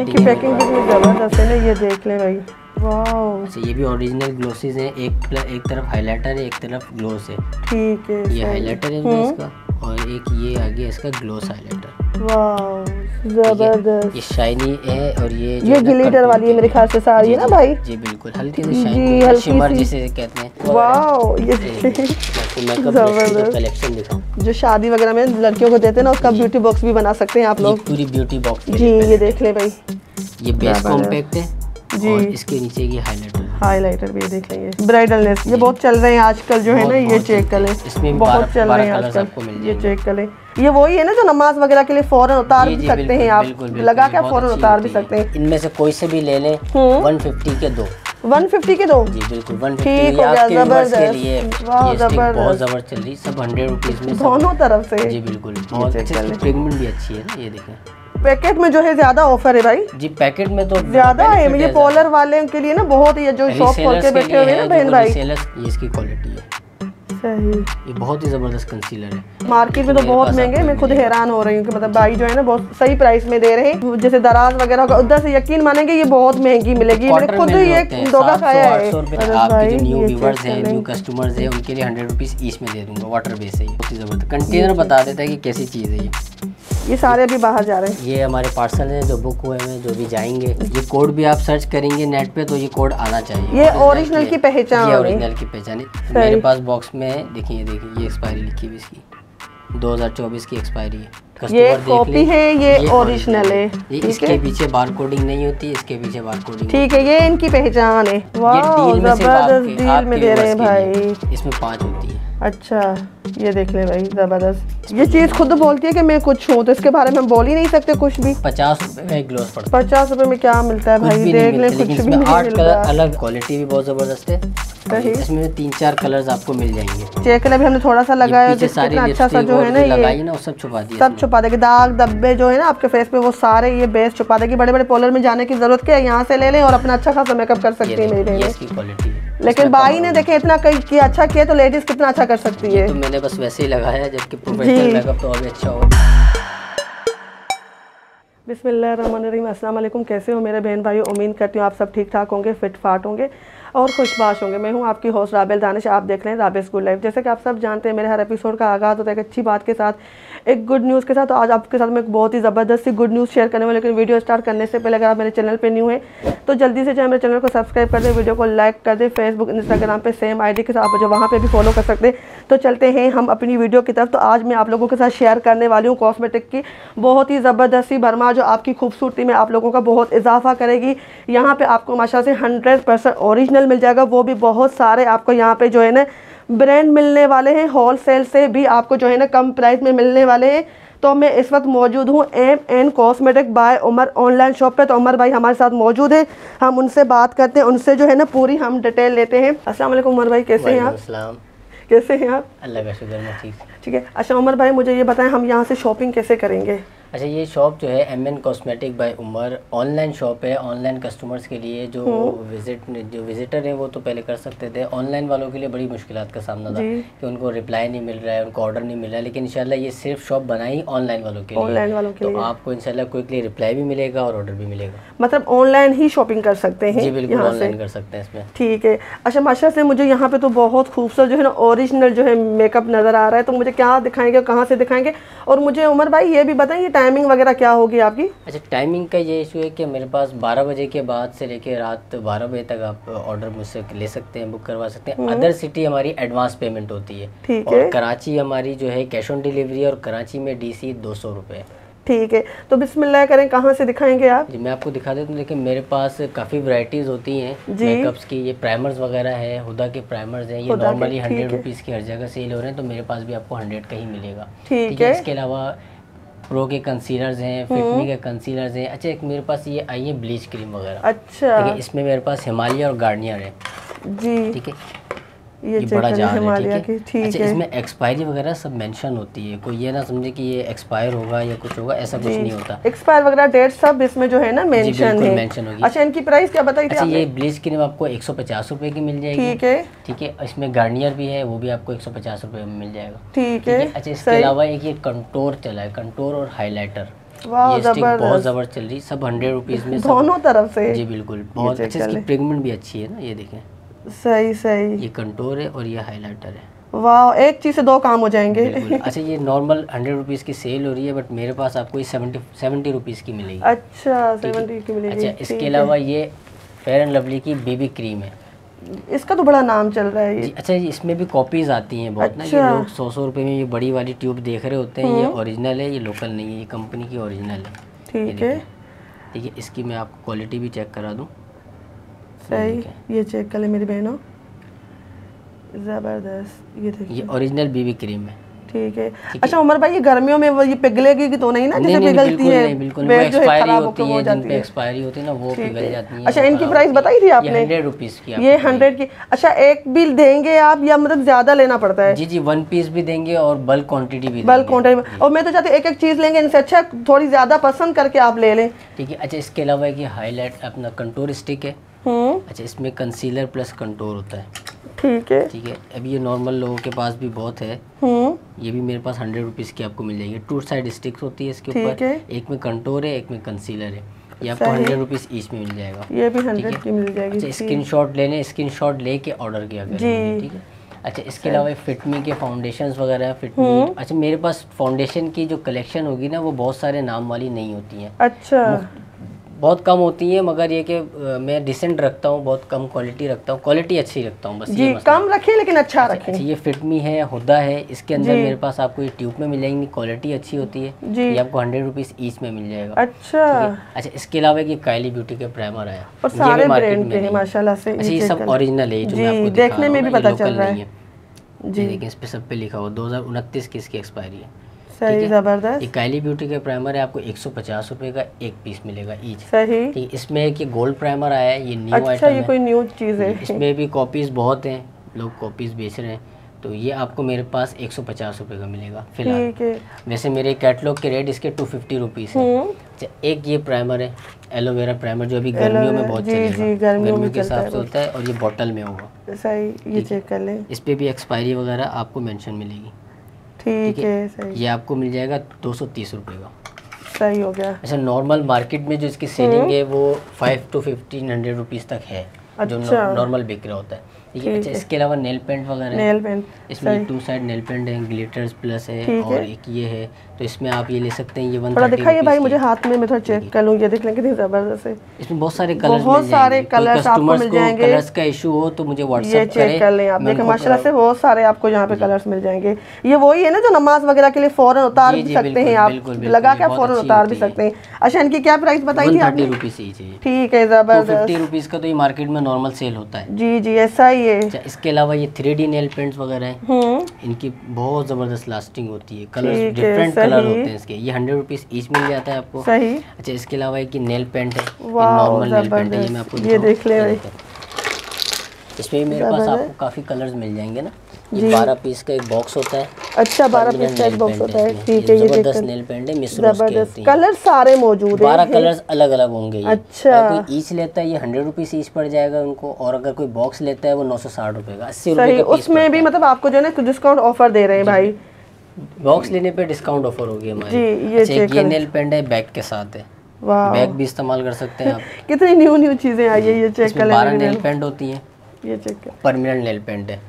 इनकी पैकिंग कितनी ज़बरदस्त है ना, ये देख ले भाई। वाह। अच्छा ये भी ओरिजिनल ग्लोसेस हैं, एक तरफ हाइलाइटर है, एक तरफ ग्लोस है। ठीक है, ये हाइलाइटर है इसका, और एक ये आ गया इसका ग्लोस हाइलाइटर। वाह जबरदस्त। ये शाइनी है और ये ग्लिटर वाली है मेरे ख्याल से साड़ी है ना भाई? जी बिल्कुल, हल्की सी शाइनी, शिमर जिसे कहते हैं। वाह ये जबरदस्त कलेक्शन दिखाऊं जो शादी वगैरह में लड़कियों को देते हैं ना, उसका ब्यूटी बॉक्स भी बना सकते हैं आप लोग। पूरी ब्यूटी बॉक्स जी, ये देख ले भाई। ये बेस कॉम्पैक्ट है जी, और इसके नीचे की हाइलाइटर भी देख लेंगे। ब्राइडलनेस ये बहुत चल रहे हैं आजकल जो है ना, ये चेक कलर इसमें बहुत चल रहे हैं आजकल। ये चेक कलर ये वही है ना जो नमाज वगैरह के लिए फौरन उतार भी सकते हैं आप, लगा के फौरन उतार भी सकते हैं। इनमें से कोई से भी ले लें 150 के दो। 150 के दो? जी बिल्कुल 150। ठीक हो गया, जबरदस्त। बहुत जबरदस्त चल रही, सब 100 रुपीज में दोनों तरफ से। जी बिल्कुल, बहुत अच्छी, प्रिंट भी अच्छी है ना। ये देखें पैकेट में जो है ज्यादा ऑफर है भाई जी, पैकेट में तो ज्यादा है। मुझे पॉलर वाले के लिए ना बहुत ही, जो शॉप खोल के बैठे हुए हैं ना बहन भाई, ये इसकी क्वालिटी है सही। ये बहुत ही जबरदस्त कंसीलर है। मार्केट में तो बहुत महंगे, मैं खुद हैरान हो रही हूँ कि मतलब भाई जो है ना बहुत सही प्राइस में दे रहे हैं। जैसे दराज वगैरह होगा उधर से यकीन मानेंगे ये बहुत महंगी मिलेगी। मैंने खुद ये दोगा खाया है। आपके जो न्यू व्यूअर्स हैं, न्यू कस्टमर्स हैं, उनके लिए 100 रुपीज ईच में दे दूंगा। वाटर बेस है, बहुत ही जबरदस्त कंटेनर बता देता है कि कैसी चीज़ है ये सारे अभी बाहर जा रहे हैं। ये हमारे पार्सल हैं जो बुक हुए हैं, जो भी जाएंगे। ये कोड भी आप सर्च करेंगे नेट पे तो ये कोड आना चाहिए। ये ओरिजिनल की पहचान है, ओरिजिनल की पहचान है। मेरे पास बॉक्स में है, देखिए ये एक्सपायरी लिखी हुई इसकी 2024 की एक्सपायरी है। ये कॉपी है, ये ओरिजिनल है। इसके पीछे बार कोडिंग नहीं होती, इसके पीछे बार कोडिंग। ठीक है, ये इनकी पहचान है। वाह जबरदस्त डील में दे रहे हैं भाई। इसमें 5 होती है। अच्छा ये देख ले भाई, जबरदस्त। ये चीज खुद बोलती है कि मैं कुछ हूँ, तो इसके बारे में हम बोल ही नहीं सकते कुछ भी। 50 रुपए में एक ग्लोस पड़ता है। 50 रुपए में क्या मिलता है भाई, देख ले कुछ भी नहीं 8 कलर अलग, क्वालिटी भी बहुत जबरदस्त है। इसमें 3-4 कलर्स आपको मिल जाएंगे। चेक कलर भी हमने थोड़ा सा लगाया, कितना अच्छा सा जो है ना लगाई ना, वो सब छुपा दिया, सब छुपा देगी। दाग धब्बे जो है ना आपके फेस पे वो सारे ये बेस छुपा देगी। बड़े बड़े पार्लर में जाने की जरूरत क्या है, यहाँ से ले लें और अपना अच्छा खासा मेकअप कर सकती है मेरी बहन। लेकिन भाई ने देखे इतना किया, अच्छा किया तो लेडीज कितना अच्छा कर सकती है। तो मैंने बस वैसे ही लगाया, जबकि प्रोफेशनल मेकअप तो और भी अच्छा होगा। बिस्मिल्लाहिर्रहमानिर्रहीम, अस्सलाम वालेकुम। कैसे हो मेरे बहन भाई? उम्मीद करती हूँ आप सब ठीक ठाक होंगे, फिट फाट होंगे और खुशबाश होंगे। मैं हूँ आपकी होस्ट राबेल दानिश, आप देख रहे हैं राबेल्स गुड लाइफ। जैसे कि आप सब जानते हैं मेरे हर एपिसोड का आगाज़ होता है एक अच्छी बात के साथ, एक गुड न्यूज़ के साथ। तो आज आपके साथ मैं एक बहुत ही ज़बरदस्त सी गुड न्यूज़ शेयर करने वाली। लेकिन वीडियो स्टार्ट करने से पहले अगर आप मेरे चैनल पे न्यू हैं तो जल्दी से जाए मेरे चैनल को सब्सक्राइब कर दें, वीडियो को लाइक कर दें। फेसबुक इंस्टाग्राम पे सेम आईडी के साथ आप मुझे वहाँ पे भी फॉलो कर सकते हैं। तो चलते हैं हम अपनी वीडियो की तरफ। तो आज मैं आप लोगों के साथ शेयर करने वाली हूँ कॉस्मेटिक की बहुत ही ज़बरदस्त सी भरमार, जो आपकी खूबसूरती में आप लोगों का बहुत इजाफा करेगी। यहाँ पे आपको माशाल्लाह से 100% ओरिजिनल मिल जाएगा, वो भी बहुत सारे आपको यहाँ पे जो है ना ब्रांड मिलने वाले हैं। होलसेल से भी आपको जो है ना कम प्राइस में मिलने वाले हैं। तो मैं इस वक्त मौजूद हूँ M&N cosmetic by Umar online shop पे। तो उमर भाई हमारे साथ मौजूद है, हम उनसे बात करते हैं, उनसे जो है ना पूरी हम डिटेल लेते हैं। अस्सलाम वालेकुम उमर भाई, कैसे हैं आप? कैसे हैं आप? अल्लाह का शुक्र, मैं ठीक है। अच्छा उमर भाई मुझे ये बताएं, हम यहाँ से शॉपिंग कैसे करेंगे? अच्छा ये शॉप जो है M&N cosmetic by Umar online shop है। ऑनलाइन कस्टमर्स के लिए जो विजिटर हैं वो तो पहले कर सकते थे। ऑनलाइन वालों के लिए बड़ी मुश्किलात का सामना था कि उनको रिप्लाई नहीं मिल रहा है, उनको ऑर्डर नहीं मिल रहा है। लेकिन इंशाल्लाह ये सिर्फ शॉप बनाई ऑनलाइन वालों के लिए, तो आपको इंशाल्लाह क्विकली रिप्लाई भी मिलेगा और ऑर्डर भी मिलेगा। मतलब ऑनलाइन ही शॉपिंग कर सकते हैं? जी बिल्कुल, ऑनलाइन कर सकते हैं इसमें। ठीक है। अच्छा माशाल्लाह से मुझे यहाँ पे तो बहुत खूबसूरत जो है ना ओरिजिनल जो है मेकअप नज़र आ रहा है। तो मुझे क्या दिखाएंगे, कहाँ से दिखाएंगे? और मुझे उमर भाई ये भी बताएं टाइमिंग वगैरह क्या होगी आपकी? अच्छा टाइमिंग का ये इशू है कि मेरे पास 12 बजे के बाद से लेके रात 12 बजे तक आप ऑर्डर मुझसे ले सकते हैं, बुक करवा सकते हैं। अदर सिटी हमारी एडवांस पेमेंट होती है। ठीक है। और कराची हमारी जो है कैश ऑन डिलीवरी, और कराची में DC 200 रुपये। ठीक है। तो बिस्मिल्लाह करें, कहाँ से दिखाएंगे आप? जी मैं आपको दिखा देता हूँ। लेकिन मेरे पास काफ़ी वैरायटीज़ होती हैं मेकअप्स की। ये प्राइमर्स वगैरह है, हुदा के प्राइमर्स हैं। ये नॉर्मली 100 रुपीज़ की हर जगह सेल हो रहे हैं, तो मेरे पास भी आपको 100 का ही मिलेगा। ठीक है। इसके अलावा प्रो के कंसीलर्स हैं, फिटमी के कंसीलर्स हैं। अच्छा एक मेरे पास ये आई है ब्लीच क्रीम वगैरह। अच्छा ठीक है, इसमें मेरे पास हिमालय और गार्नियर है जी। ठीक है, ये बड़ा जार है। ठीक है। अच्छा इसमें एक्सपायरी वगैरह सब मेंशन होती है, कोई ये ना समझे कि ये एक्सपायर होगा या कुछ होगा, ऐसा कुछ नहीं होता। एक्सपायर वगैरह डेट सब इसमें जो है ना मेंशन होगी। अच्छा इनकी प्राइस क्या बताई थी? अच्छा ये ब्लीच क्रीम आपको 150 रुपए की मिल जाएगी। ठीक है। ठीक है, इसमें गार्नियर भी है, वो भी आपको 150 रुपए में मिल जाएगा। ठीक है। अच्छा इसके अलावा एक ये कंटोर चला है, कंटोर और हाईलाइटर। वाह ये स्टिक बहुत जबरदस्त, ज़बरदस्त चल रही, सब 100 रुपीज़ में, सब दोनों तरफ से। जी बिल्कुल, बहुत चेक अच्छा। कर इसकी लें। पिगमेंट भी अच्छी है ना, ये देखें, सही सही। ये कंटूर है और ये हाइलाइटर है। वाह, एक चीज़ से दो काम हो जाएंगे। बिल्कुल। अच्छा, ये नॉर्मल 100 रुपीज़ की सेल हो रही है, बट मेरे पास आपको ये 70 रुपीज़ की मिलेगी। अच्छा, 70 की मिलेगी। अच्छा, इसके अलावा ये फेयर एंड लवली की बेबी क्रीम है, इसका तो बड़ा नाम चल रहा है ये। जी। अच्छा, इसमें भी कॉपीज़ आती हैं बहुत ना, ये लोग 100 रुपये में ये बड़ी वाली ट्यूब देख रहे होते हैं, ये ओरिजिनल है, ये लोकल नहीं है, ये कंपनी की ओरिजिनल है। ठीक है, ठीक है। इसकी मैं आपको क्वालिटी भी चेक करा दूँ। सही, ये चेक कर ले मेरी बहनों, ज़बरदस्त। ये देखिए, ये ओरिजिनल बेबी क्रीम है। ठीक है। अच्छा उमर भाई, ये गर्मियों में वो ये पिघलेगी कि तो नहीं ना, जैसे पिघलती है, बिल्कुल, बैग जो है एक्सपायरी खराब होती होकर है, हो जिन जाती पे है। एक्सपायरी होती है ना, वो पिघल जाती है। अच्छा, इनकी प्राइस बताई थी आपने? 100 रुपीज़ की। ये 100 की। अच्छा, एक बिल देंगे आप या मतलब ज़्यादा लेना पड़ता है? जी जी, 1 पीस भी देंगे और बल्क क्वांटिटी भी बल्क क्वांटिटी। और मैं तो चाहती हूँ एक एक चीज़ लेंगे, इनसे अच्छा थोड़ी ज़्यादा पसंद करके आप ले लें। ठीक है। अच्छा, इसके अलावा एक हाईलाइट अपना कंटूर स्टिक है। अच्छा, इसमें कंसीलर प्लस कंटूर होता है। ठीक है, ठीक है। अभी ये नॉर्मल लोगों के पास भी बहुत है, ये भी मेरे पास 100 रुपीज़ की आपको मिल जाएगी। 2 साइड स्टिक्स होती है इसके ऊपर, एक में कंटूर है, एक में कंसीलर है। ये आपको 100 रुपीज़ ईच में मिल जाएगा। ये भी 100 की मिल जाएगी। अच्छा, स्क्रीनशॉट लेने, स्क्रीनशॉट लेके ऑर्डर किया करेंगे। ठीक है। अच्छा, इसके अलावा फिटमी के फाउंडेशंस वगैरह, फिटमी। अच्छा, मेरे पास फाउंडेशन की जो कलेक्शन होगी ना, वो बहुत सारे नाम वाली नहीं होती हैं। अच्छा, बहुत कम होती है, मगर ये कि मैं डिसेंट रखता हूँ, बहुत कम क्वालिटी रखता हूँ, क्वालिटी अच्छी रखता हूँ, बस जी, ये मसला। कम रखें लेकिन अच्छा रखें। अच्छा, ये फिटमी है, हुदा है, इसके अंदर मेरे पास आपको ये ट्यूब में मिलेंगी, क्वालिटी अच्छी होती है। ये आपको 100 रुपीज़ ईच में मिल जाएगा। अच्छा। अच्छा, इसके अलावा ये कायली ब्यूटी के प्राइमर आया, और सारे ब्रांड के हैं माशाल्लाह से। अच्छा, ये सब ओरिजिनल है, जो मैं आपको देखने में भी पता चल रहा है जी। देखिए, इस पे सब पे लिखा हुआ 2029 की इसकी एक्सपायरी है। सही, जबरदस्त। ये कायली ब्यूटी के प्राइमर है, आपको 150 रुपये का एक पीस मिलेगा ईच। सही। ठीक, इसमें एक ये गोल्ड प्राइमर आया है, ये न्यू आइटम है। अच्छा, ये कोई न्यू चीज़ है। इसमें भी कॉपीज़ बहुत हैं, लोग कॉपीज़ बेच रहे हैं, तो ये आपको मेरे पास 150 रुपये का मिलेगा फिलहाल। ठीक है। वैसे मेरे कैटलॉग के रेट इसके 250 रुपीज़ है। अच्छा, एक ये प्राइमर है, एलोवेरा प्राइमर, जो अभी गर्मियों में बहुत चलेगा, गर्मियों के हिसाब से होता है, और ये बॉटल में होगा। सही, ये चेक कर लें। इस पर भी एक्सपायरी वगैरह आपको मेंशन मिलेगी। ठीक है, सही। ये आपको मिल जाएगा 230 रुपये का। सही हो गया। अच्छा, नॉर्मल मार्केट में जो इसकी सेलिंग है वो 5 to 1500 रुपीज़ तक है, जो नॉर्मल बिक रहा होता है। ठीक है। अच्छा, इसके अलावा नेल पेंट वगैरह, नेल पेंट, इसमें 2 साइड नेल पेंट है, ग्लिटर्स प्लस है, और एक ये है, तो इसमें आप ये ले सकते हैं। ये 130 दिखाइए भाई मुझे हाथ में, मैं थोड़ा चेक कर लूँ। ये देख लें कितनी ज़बरदस्त है। इसमें बहुत सारे कलर्स, बहुत सारे कलर्स आपको मिल जाएंगे। कलर्स का इशू हो तो मुझे व्हाट्सएप ये चेक कर लें आप, देखें माशाल्लाह से बहुत सारे आपको यहाँ पे कलर्स मिल जाएंगे। ये वही है ना जो नमाज वगैरह के लिए फौरन उतार भी सकते हैं आप, लगा के फौरन उतार भी सकते हैं। अच्छा, इनकी क्या प्राइस बताई थी आपने? 130 रुपीज़ ईच है। ठीक है, जबरदस्त। 250 रुपीज़ का तो ये मार्केट में नॉर्मल सेल होता है। जी जी, ऐसा ही है। अच्छा, इसके अलावा ये 3D नेल पेंट्स वगैरह हैं, इनकी बहुत ज़बरदस्त लास्टिंग होती है, कलर्स डिफरेंट कलर होते हैं इसके। ये 100 रुपीज़ ईच मिल जाता है आपको। सही। अच्छा, इसके अलावा एक नेल पेंट है, नॉर्मल नेल पेंट है, ये मैं आपको ये देख ले भाई, इसमें भी मेरे पास आपको काफ़ी कलर्स मिल जाएंगे ना। ये 12 पीस का एक बॉक्स होता है। अच्छा, 12 पीस का एक बॉक्स होता है। ठीक है, ये जबरदस्त नेल पेंट है, मिस रोज के होती है। कलर सारे मौजूद हैं, 12 कलर्स अलग अलग होंगे। अच्छा, कोई ईच लेता है ये 100 रुपीज़ ईच पड़ जाएगा उनको, और अगर कोई बॉक्स लेता है वो 960 रुपये का, 80 रुपये का पीस। उसमें भी मतलब आपको जो है ना डिस्काउंट ऑफर दे रहे हैं भाई, बॉक्स लेने पे डिस्काउंट ऑफर होगी हमारी। जी, ये नेल पेंट है, बैग के साथ है, बैग भी इस्तेमाल कर सकते हैं आप। कितनी न्यू न्यू चीज़ें आई है, ये चेक कर लें। 12 नेल पेंट होती हैं, ये चेक कर। परमानेंट नेल पेंट है।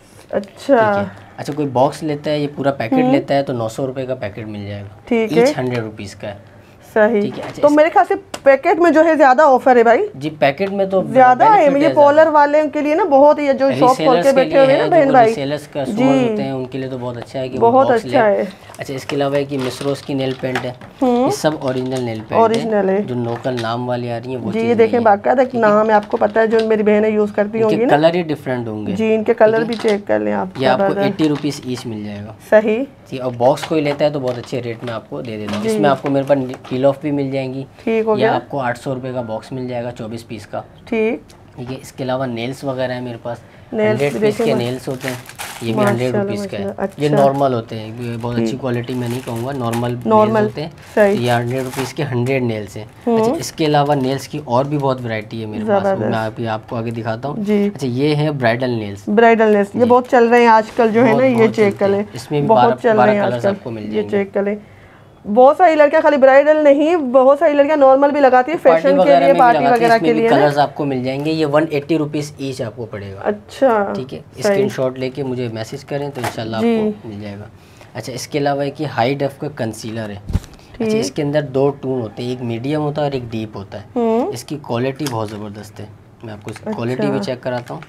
अच्छा। अच्छा, कोई बॉक्स लेता है, ये पूरा पैकेट लेता है तो 900 रुपये का पैकेट मिल जाएगा। ठीक है, 100 रुपीज़ का है। सही। ठीक है। अच्छा, तो मेरे ख्याल से पैकेट में जो है ज्यादा ऑफर है भाई। जी, पैकेट में तो ज्यादा है, मुझे पॉलर वाले के लिए ना बहुत ही, जो शॉप खोल के बैठे हुए हैं ना बहन भाई, सेलर्स कस्टमर होते हैं, उनके लिए तो बहुत अच्छा है कि बहुत अच्छा है। अच्छा, इसके अलावा एक मिस रोज की नेल पेंट है, ये सब ओरिजिनल नेल पेंट है, जो लोकल नाम वाली आ रही है वो जी। ये देखें, बाकायदा एक नाम है, आपको पता है, जो मेरी बहनें यूज करती होंगी ना, कलर ही डिफरेंट होंगे जी, इनके कलर भी चेक कर लें आप। ये आपको 80 रुपीज़ ईच मिल जाएगा। सही। ठीक, और बॉक्स कोई लेता है तो बहुत अच्छे रेट में आपको दे देता हूँ। इसमें आपको मेरे पास पील ऑफ भी मिल जाएंगी। ठीक हो गया। आपको 800 रुपये का बॉक्स मिल जाएगा 24 पीस का। ठीक है। इसके अलावा नेल्स वगैरह है मेरे पास, 100 पीस के नेल्स होते हैं, ये भी 100 रुपीज़ का है। अच्छा। ये नॉर्मल होते हैं, ये बहुत अच्छी क्वालिटी में नहीं कहूँगा, नॉर्मल होते हैं। सही। ये 100 रुपीज़ के 100 नेल्स हैं। अच्छा, इसके अलावा नेल्स की और भी बहुत वैरायटी है मेरे पास, मैं अभी आपको आगे दिखाता हूँ। अच्छा, ये है ब्राइडल नेल्स। ब्राइडल नेल्स ये बहुत चल रहे हैं आजकल जो है ना, ये चेक कर लें, इसमें भी बहुत चल रहे हैं कलर्स आपको मिल जाएंगे। ये चेक कर लें, बहुत सारी लड़कियां खाली ब्राइडल नहीं, बहुत सारी लड़कियां नॉर्मल भी लगाती है, फैशन के लिए, पार्टी वगैरह के लिए। कलर्स आपको मिल जाएंगे, ये 180 रुपीज़ ईच आपको पड़ेगा। अच्छा, ठीक है, स्क्रीनशॉट लेके मुझे मैसेज करें तो इंशाल्लाह आपको मिल जाएगा। अच्छा, इसके अलावा एक ये हाई डेफ का कंसीलर है। अच्छा, इसके अंदर 2 टून होते हैं, एक मीडियम होता है और एक डीप होता है। इसकी क्वालिटी बहुत ज़बरदस्त है, मैं आपको इसकी क्वालिटी भी चेक कराता हूँ।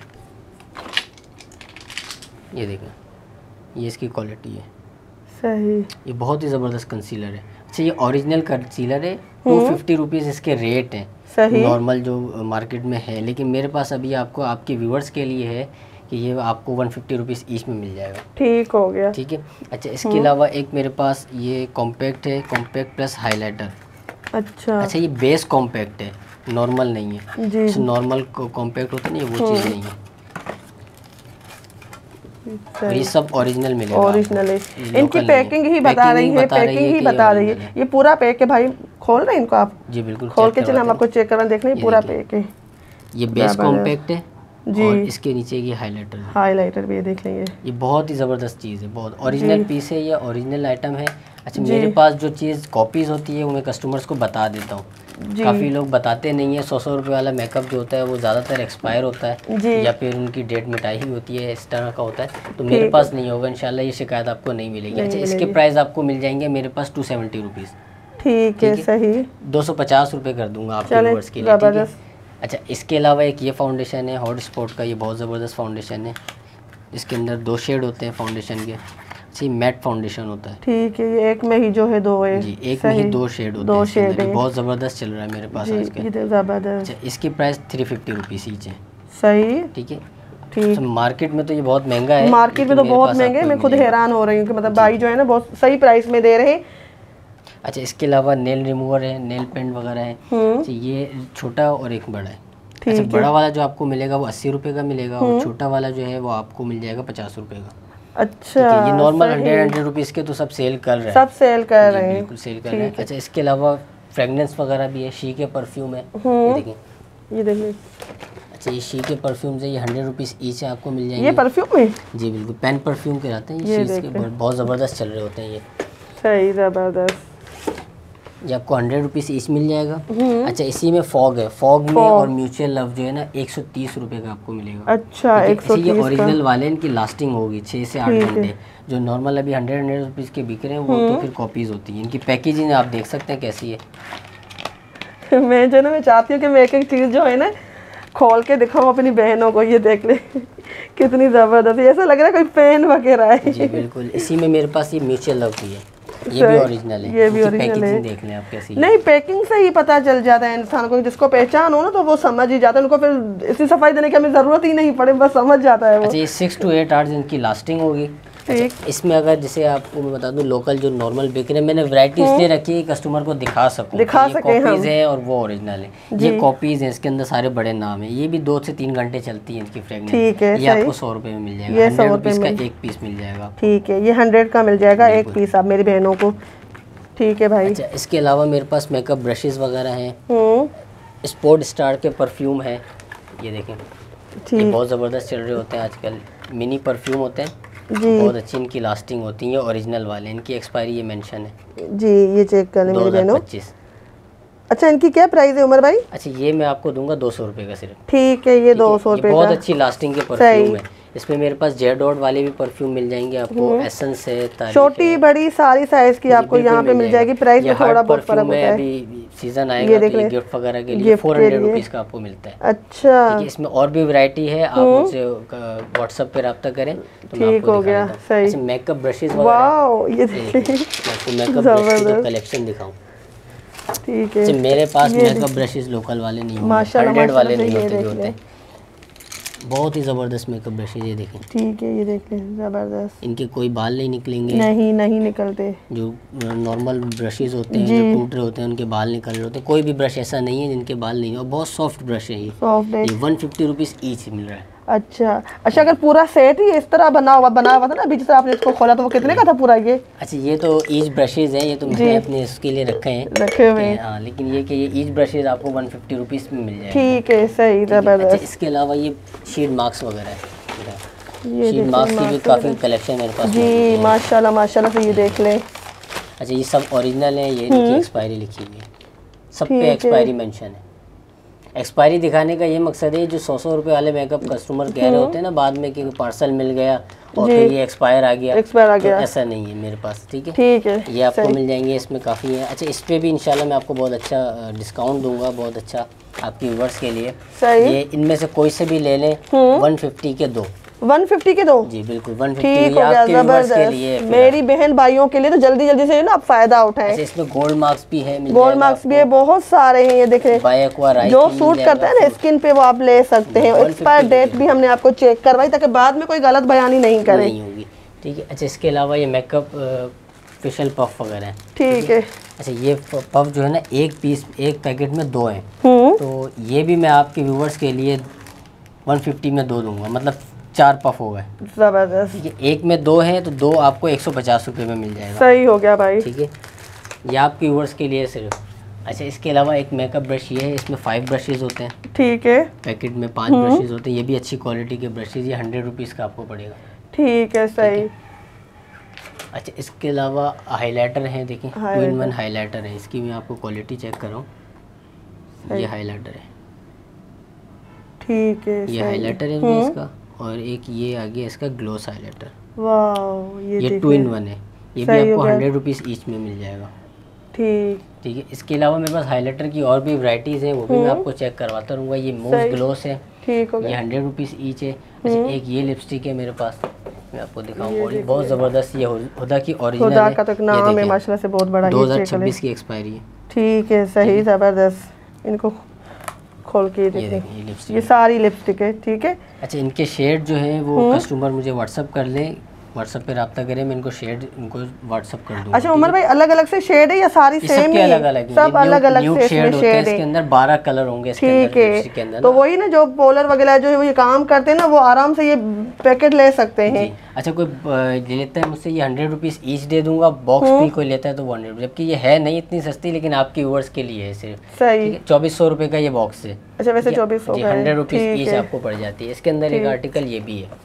ये देखें, ये इसकी क्वालिटी है। सही, ये बहुत ही ज़बरदस्त कंसीलर है। अच्छा, ये ओरिजिनल कंसीलर है, 250 रुपीज़ इसके रेट हैं सही, नॉर्मल जो मार्केट में है, लेकिन मेरे पास अभी आपको आपके व्यूवर्स के लिए है कि ये आपको 150 रुपीज़ ईच में मिल जाएगा। ठीक हो गया। ठीक है। अच्छा, इसके अलावा एक मेरे पास ये कॉम्पैक्ट है, कॉम्पैक्ट प्लस हाईलाइटर। अच्छा, ये बेस कॉम्पैक्ट है, नॉर्मल नहीं है जी। नॉर्मल कॉम्पैक्ट होता नहीं है, वो चीज़ नहीं है। ये सब ओरिजिनल मिलेगा, ओरिजिनल है। इनकी पैकिंग ही बता रही है, पैकिंग ही बता रही है। ये पूरा पैक है भाई, खोल रहे हैं इनको आप? जी बिल्कुल, खोल के चले, हम आपको चेक करना, देखने पूरा पैक है। ये बेस कॉम्पैक्ट है जी, और इसके नीचे ये हाईलाइटर भी देख लेंगे। ये बहुत ही ज़बरदस्त चीज़ है, बहुत ओरिजिनल पीस है, ये ओरिजिनल आइटम है। अच्छा, मेरे पास जो चीज़ कॉपीज़ होती है वो मैं कस्टमर्स को बता देता हूँ। काफ़ी लोग बताते नहीं है, 100 रुपये वाला मेकअप जो होता है वो ज़्यादातर एक्सपायर होता है या फिर उनकी डेट मिटाई हुई होती है, इस तरह का होता है। तो मेरे पास नहीं होगा इंशाल्लाह, ये शिकायत आपको नहीं मिलेगी। अच्छा, इसके प्राइस आपको मिल जाएंगे मेरे पास 270 रुपीज़। ठीक है, सही, 250 रुपये कर दूंगा आपके व्यूअर्स के लिए, ठीक है। अच्छा, इसके अलावा एक ये फाउंडेशन है हॉट स्पॉट का, ये बहुत ज़बरदस्त फाउंडेशन है। इसके अंदर 2 शेड होते हैं फाउंडेशन के। अच्छा, मैट फाउंडेशन होता है। ठीक है, ये एक में ही जो है 2 है जी, एक में ही 2 शेड होते हैं। 2 शेड है, बहुत ज़बरदस्त चल रहा है मेरे पास आजकल। ज़बरदस्त। अच्छा, इसकी प्राइस 350 रुपीज़ ईच है। सही, ठीक है। ठीक, मार्केट में तो ये बहुत महंगा है, मार्केट में तो बहुत महंगा है। मैं खुद हैरान हो रही हूँ कि मतलब भाई जो है ना बहुत सही प्राइस में दे रहे हैं। अच्छा, इसके अलावा नेल रिमूवर है, नेल पेंट वगैरह है। अच्छा, ये छोटा और एक बड़ा है। अच्छा, बड़ा वाला जो आपको मिलेगा वो 80 रुपये का मिलेगा और छोटा वाला जो है वो आपको मिल जाएगा 50 रुपये का। अच्छा, ये नॉर्मल 100 रुपीज़ के तो सब सेल कर रहे हैं, सब सेल कर रहे हैं, बिल्कुल सेल कर रहे हैं। अच्छा, इसके अलावा फ्रेगनेंस वगैरह भी है, शी के परफ्यूम है, ये देखिए। अच्छा, ये शी के परफ्यूम है, ये 100 रुपीज़ ईच आपको मिल जाएंगे। ये परफ्यूम है जी, बिल्कुल पेन परफ्यूम के आते हैं, ये बहुत ज़बरदस्त चल रहे होते हैं ये। सही, ज़बरदस्त। ये आपको 100 रुपीज़ ईच मिल जाएगा। अच्छा, इसी में फॉग है, फॉग में और म्यूचुअल लव जो है ना 130 रुपये का आपको मिलेगा। अच्छा, 130 ये ओरिजिनल वाले, इनकी लास्टिंग होगी 6 से 8 घंटे। जो नॉर्मल अभी 100 रुपीज़ के बिक रहे हैं वो तो फिर कॉपीज़ होती हैं। इनकी पैकेजिंग आप देख सकते हैं कैसी है। मैं जो ना मैं चाहती हूँ कि मैं एक एक चीज़ जो है ना खोल के दिखाऊँ अपनी बहनों को, ये देख ले कितनी ज़बरदस्त, ऐसा लग रहा है कोई पेन वगैरह है। जी बिल्कुल, इसी में मेरे पास ये म्यूचुअल लव की है, ये भी ओरिजिनल है, ये भी ओरिजिनल है। देख लें आप कैसी है। नहीं, पैकिंग से ही पता चल जाता है इंसान को, जिसको पहचान हो ना तो वो समझ ही जाता है, उनको फिर इसी सफाई देने की हमें ज़रूरत ही नहीं पड़े, बस समझ जाता है वो। अच्छा, ये 6 to 8 आवर्स इनकी लास्टिंग होगी। अच्छा, इसमें अगर जैसे आपको मैं बता दूं लोकल जो नॉर्मल बिक रहे हैं, मैंने वैरायटी इसलिए रखी है कस्टमर को दिखा सके कॉपीज़ है और वो ओरिजिनल है। ये कॉपीज़ हैं, इसके अंदर सारे बड़े नाम है। ये भी 2 से 3 घंटे चलती है इनकी फ्रेगनेंस। ठीक है, ये आपको 100 रुपये में मिल जाएगा, 100 रुपये का एक पीस मिल जाएगा। ठीक है, ये 100 का मिल जाएगा एक पीस आप मेरी बहनों को। ठीक है भाई। अच्छा, इसके अलावा मेरे पास मेकअप ब्रशेस वगैरह हैं, स्पोर्ट स्टार के परफ्यूम है, ये देखें, ये बहुत ज़बरदस्त चल रहे होते हैं आजकल। मिनी परफ्यूम होते हैं जी, बहुत अच्छी इनकी लास्टिंग होती है, ओरिजिनल वाले। इनकी एक्सपायरी ये मेंशन है जी, ये चेक कर लें मेरे बहनों। 2025। अच्छा, इनकी क्या प्राइस है उमर भाई? अच्छा, ये मैं आपको दूंगा 200 रुपये का सिर्फ। ठीक है, ये 200 रुपये का, बहुत अच्छी लास्टिंग के परफ्यूम है। इसमें मेरे पास जेड डॉट वाले भी परफ्यूम मिल जाएंगे आपको, एसेंस है, छोटी बड़ी सारी साइज की आपको यहाँ पे मिल जाएगी। प्राइस में थोड़ा बहुत फर्क होता है, अभी सीजन आएगा तो ये गिफ्ट वगैरह के लिए 400 रुपीज़ का आपको मिलता है। अच्छा, इसमें और भी वैरायटी है, आप मुझसे व्हाट्सएप पे रब्ता करें तो मैं आपको दिखा देता हूं। मेकअप ब्रशेस वगैरह, ये देखिए मेकअप ब्रश की कलेक्शन दिखाऊं। ठीक है, मेरे पास मेकअप ब्रशेस लोकल वाले नहीं होते, माशाल्लाह 100 वाले नहीं होते जो होते हैं, बहुत ही ज़बरदस्त मेकअप ब्रशेज, ये देखें। ठीक है, ये देख लें, ज़बरदस्त। इनके कोई बाल नहीं निकलेंगे, नहीं निकलते। जो नॉर्मल ब्रशेज होते हैं जो टूट रहे होते हैं उनके बाल निकल रहे होते हैं, कोई भी ब्रश ऐसा नहीं है जिनके बाल नहीं है, और बहुत सॉफ्ट ब्रश है ये। सॉफ्ट है, ये 150 रुपीज़ ईच मिल रहा है। अच्छा, अगर पूरा सेट ही इस तरह बना हुआ था ना अभी जिस तरह आपने इसको खोला तो वो कितने का था पूरा ये? अच्छा, ये तो ईच ब्रशेज हैं, ये तो मैंने अपने इसके लिए रखे हुए हैं। हाँ, लेकिन ये कि ये ईच ब्रशेज आपको 150 रुपीज़ में मिल जाएगा। ठीक है, सही, ज़बरदस्त। अच्छा, इसके अलावा ये शीट मार्क्स वगैरह है, शीट मार्क्स की भी काफ़ी कलेक्शन मेरे पास जी, माशाल्लाह माशाल्लाह से, ये देख लें। अच्छा ये सब ओरिजिनल है, ये देखिए एक्सपायरी लिखी हुई है, सब पे एक्सपायरी मेंशन है। एक्सपायरी दिखाने का ये मकसद है, जो 100 रुपए वाले मेकअप कस्टमर कह रहे होते हैं ना बाद में कि पार्सल मिल गया और फिर ये एक्सपायर आ गया, तो ऐसा नहीं है मेरे पास। ठीक है, ये आपको मिल जाएंगे, इसमें काफ़ी है। अच्छा इस पे भी इंशाल्लाह मैं आपको बहुत अच्छा डिस्काउंट दूंगा, बहुत अच्छा आपकी व्यूअर्स के लिए। ये इनमें से कोई से भी ले लें 150 के 2, 150 के 2 जी बिल्कुल 150। ठीक हो गया, जबरदस्त। मेरी बहन भाइयों के लिए तो जल्दी जल्दी से ना आप फायदा उठाएं। अच्छा इसमें गोल्ड मार्क्स भी है, गोल्ड मार्क्स भी है, बहुत सारे हैं। ये देख रहे हैं जो सूट करता है ना स्किन पे वो आप ले सकते हैं। एक्सपायर डेट भी हमने आपको चेक करवाई ताकि बाद में कोई गलत बयानी नहीं करे। ठीक है। अच्छा इसके अलावा ये मेकअप फेशियल पफ वगैरह है। ठीक है। अच्छा ये पफ जो है ना एक पीस एक पैकेट में 2 हैं, तो ये भी मैं आपके व्यूवर्स के लिए 150 में 2 दूंगा, मतलब 4 पफ हो गए। जबरदस्त। एक में 2 हैं तो 2 आपको 150 रुपये में मिल जाएगा। सही हो गया भाई। ठीक है, ये आपके व्यूवर्स के लिए सिर्फ। अच्छा इसके अलावा एक मेकअप ब्रश ये है, इसमें 5 ब्रशेज़ होते हैं। ठीक है, पैकेट में 5 ब्रशेज़ होते हैं, ये भी अच्छी क्वालिटी के ब्रशेज़, ये 100 रुपीज़ का आपको पड़ेगा। ठीक है, सही। अच्छा इसके अलावा हाइलाइटर है, देखिए 2-in-1 हाइलाइटर है, इसकी मैं आपको क्वालिटी चेक कर रहा हूँ। ये हाइलाइटर है, ठीक है, ये हाइलाइटर है इसका, और एक ये आ गया इसका ग्लोस हाइलाइटर। वाह, ये 2-in-1 है, ये भी आपको 100 रुपीज़ ईच में मिल जाएगा। ठीक है। इसके अलावा मेरे पास हाइलाइटर की और भी वैरायटीज़ हैं, वो भी मैं आपको चेक करवाता रहूँगा। ये मूव ग्लोस है, ठीक हो गया, ये 100 रुपीज़ ईच है। अच्छा एक ये लिपस्टिक है मेरे पास, मैं आपको दिखाऊंगा, बहुत ज़बरदस्त। ये हुदा की ओरिजिनल है, का तो नाम है माशाल्लाह से बहुत बड़ा, 2026 की एक्सपायरी है। ठीक है, सही, ज़बरदस्त। इनको खोल के देखिए, ये सारी लिपस्टिक है। ठीक है। अच्छा इनके शेड जो है वो कस्टमर मुझे व्हाट्सअप कर लें, व्हाट्सएप पे रब्ता करें, मैं इनको शेड इनको व्हाट्सएप कर दूंगा। अच्छा उमर भाई अलग अलग से शेड है या सारी सेम है? अलग अलग, सब अलग अलग से शेड होते हैं, इसके अंदर 12 कलर होंगे इसके अंदर। तो वही ना जो पोलर वगैरह जो ये काम करते हैं ना वो आराम से ये पैकेट ले सकते हैं। अच्छा कोई ले लेता है मुझसे, ये 100 रुपीज़ ईच दे दूंगा, बॉक्स भी कोई लेता है तो 100, जबकि ये है नहीं इतनी सस्ती, लेकिन आपके व्यूअर्स के लिए है सिर्फ। सही, 2400 रुपये का ये बॉक्स है। अच्छा वैसे 2400 का है, 100 रुपीज़ ईच आपको पड़ जाती है। इसके अंदर एक आर्टिकल ये भी है।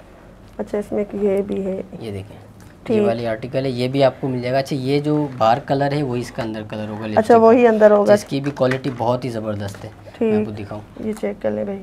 अच्छा इसमें ये भी है, ये देखें ये वाली आर्टिकल है, ये भी आपको मिल जाएगा। अच्छा ये जो बाहर कलर है वही इसका अंदर कलर होगा। अच्छा वही अंदर होगा। इसकी भी क्वालिटी बहुत ही ज़बरदस्त है, मैं आपको दिखाऊं, ये चेक कर ले भाई।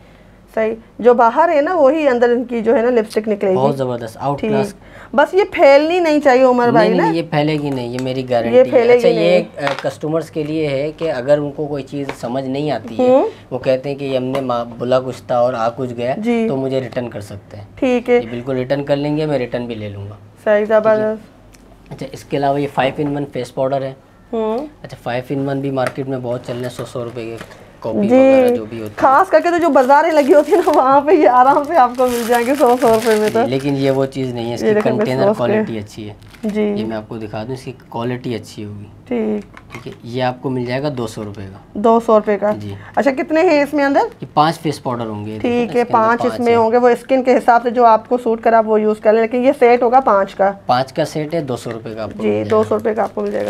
सही, जो बाहर है ना वही अंदर इनकी जो है ना लिपस्टिक निकलेगी, बहुत ज़बरदस्त आउट क्लास। बस ये फैलनी नहीं चाहिए उमर भाई ना, ये फैलेगी नहीं, ये मेरी गारंटी है। अच्छा ये कस्टमर्स के लिए है कि अगर उनको कोई चीज़ समझ नहीं आती है, वो कहते हैं कि हमने बुला कुछ था और आ कुछ गया, तो मुझे रिटर्न कर सकते हैं। ठीक है, बिल्कुल रिटर्न कर लेंगे, मैं रिटर्न भी ले लूँगा। सही, ज़बरदस्त। अच्छा इसके अलावा ये 5-in-1 फेस पाउडर है। अच्छा 5-in-1 भी मार्केट में बहुत चल रहे हैं, 100 रुपये के कॉपी वगैरह जो भी होती है, खास करके तो जो बाजारें लगी होती है ना वहाँ पे ये आराम से आपको मिल जाएंगे 100 रुपये में। तो लेकिन ये वो चीज़ नहीं है, इसकी कंटेनर क्वालिटी अच्छी है जी, ये मैं आपको दिखा दूँ, इसकी क्वालिटी अच्छी होगी। ठीक है, ये आपको मिल जाएगा 200 रुपये का। 200 रुपये का जी। अच्छा कितने हैं इसमें अंदर? ये 5 फेस पाउडर होंगे। ठीक है, 5 इसमें होंगे, वो स्किन के हिसाब से जो आपको सूट करे आप वो यूज़ कर लें, लेकिन ये सेट होगा 5 का। 5 का सेट है, 200 रुपये का आपको जी, 200 रुपये का आपको मिल जाएगा।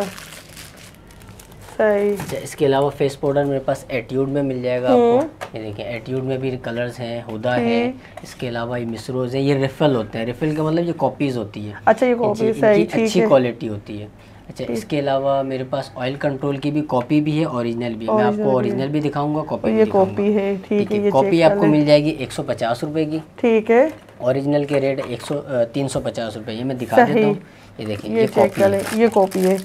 सही। अच्छा इसके अलावा फेस पाउडर मेरे पास एट्यूड में मिल जाएगा आपको, ये देखिए एट्यूड में भी कलर्स हैं, हुदा है, इसके अलावा ये मिसरोज है, ये रिफिल होते हैं, रिफिल का मतलब ये कॉपीज होती है। अच्छा ये कॉपी, सही, अच्छी क्वालिटी होती है। अच्छा इसके अलावा मेरे पास ऑयल कंट्रोल की भी कॉपी भी है, ओरिजिनल भी है, मैं आपको ओरिजिनल भी दिखाऊंगा, कॉपी भी दिखाऊंगा। कॉपी है, ठीक है, कॉपी आपको मिल जाएगी 150 रुपये की। ठीक है, ओरिजिनल के रेट 350 रुपये, ये मैं दिखा देता हूँ। ये देखिए ये कॉपी है, ये कॉपी है,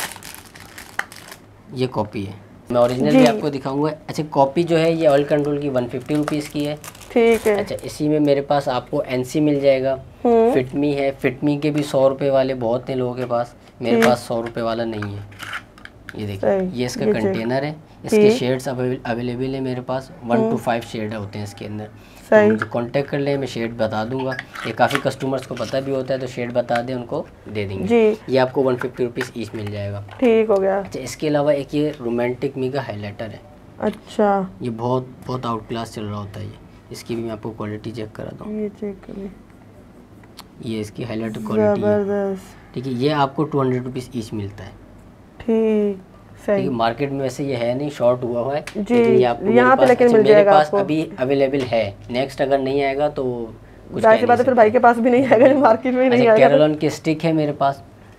ये कॉपी है, मैं ओरिजिनल भी आपको दिखाऊंगा। अच्छा कॉपी जो है ये ऑयल कंट्रोल की 150 रुपीज़ की है। ठीक है। अच्छा इसी में मेरे पास आपको एनसी मिल जाएगा, फिटमी है, फिटमी के भी 100 रुपये वाले बहुत हैं लोगों के पास, मेरे पास 100 रुपये वाला नहीं है। ये देखिए ये इसका कंटेनर है, इसके शेड्स अवेलेबल है मेरे पास, 1 to 5 शेड होते हैं इसके अंदर। तो मुझे कांटेक्ट कर ले, मैं शेड बता दूंगा, ये काफ़ी कस्टमर्स को पता भी होता है, तो शेड बता दें उनको दे देंगे जी। ये आपको 150 रुपीज़ ईच मिल जाएगा। ठीक हो गया। अच्छा इसके अलावा एक ये रोमांटिक मी का हाईलाइटर है। अच्छा ये बहुत आउट क्लास चल रहा होता है ये, इसकी भी मैं आपको क्वालिटी चेक कराता हूँ, ये चेक करें, ये इसकी हाईलाइटर क्वालिटी। ठीक है, ये आपको 200 रुपीज़ ईच मिलता है। ठीक सही, मार्केट में वैसे ये है नहीं, शॉर्ट हुआ है जी, लेकिन ये आपको यहाँ पे लेकिन मिल जाएगा, मेरे पास अभी अवेलेबल है, नेक्स्ट अगर नहीं आएगा तो कुछ बात है, फिर भाई के पास भी नहीं आएगा, मार्केट में नहीं आएगा। कैरोलन की स्टिक है मेरे पास,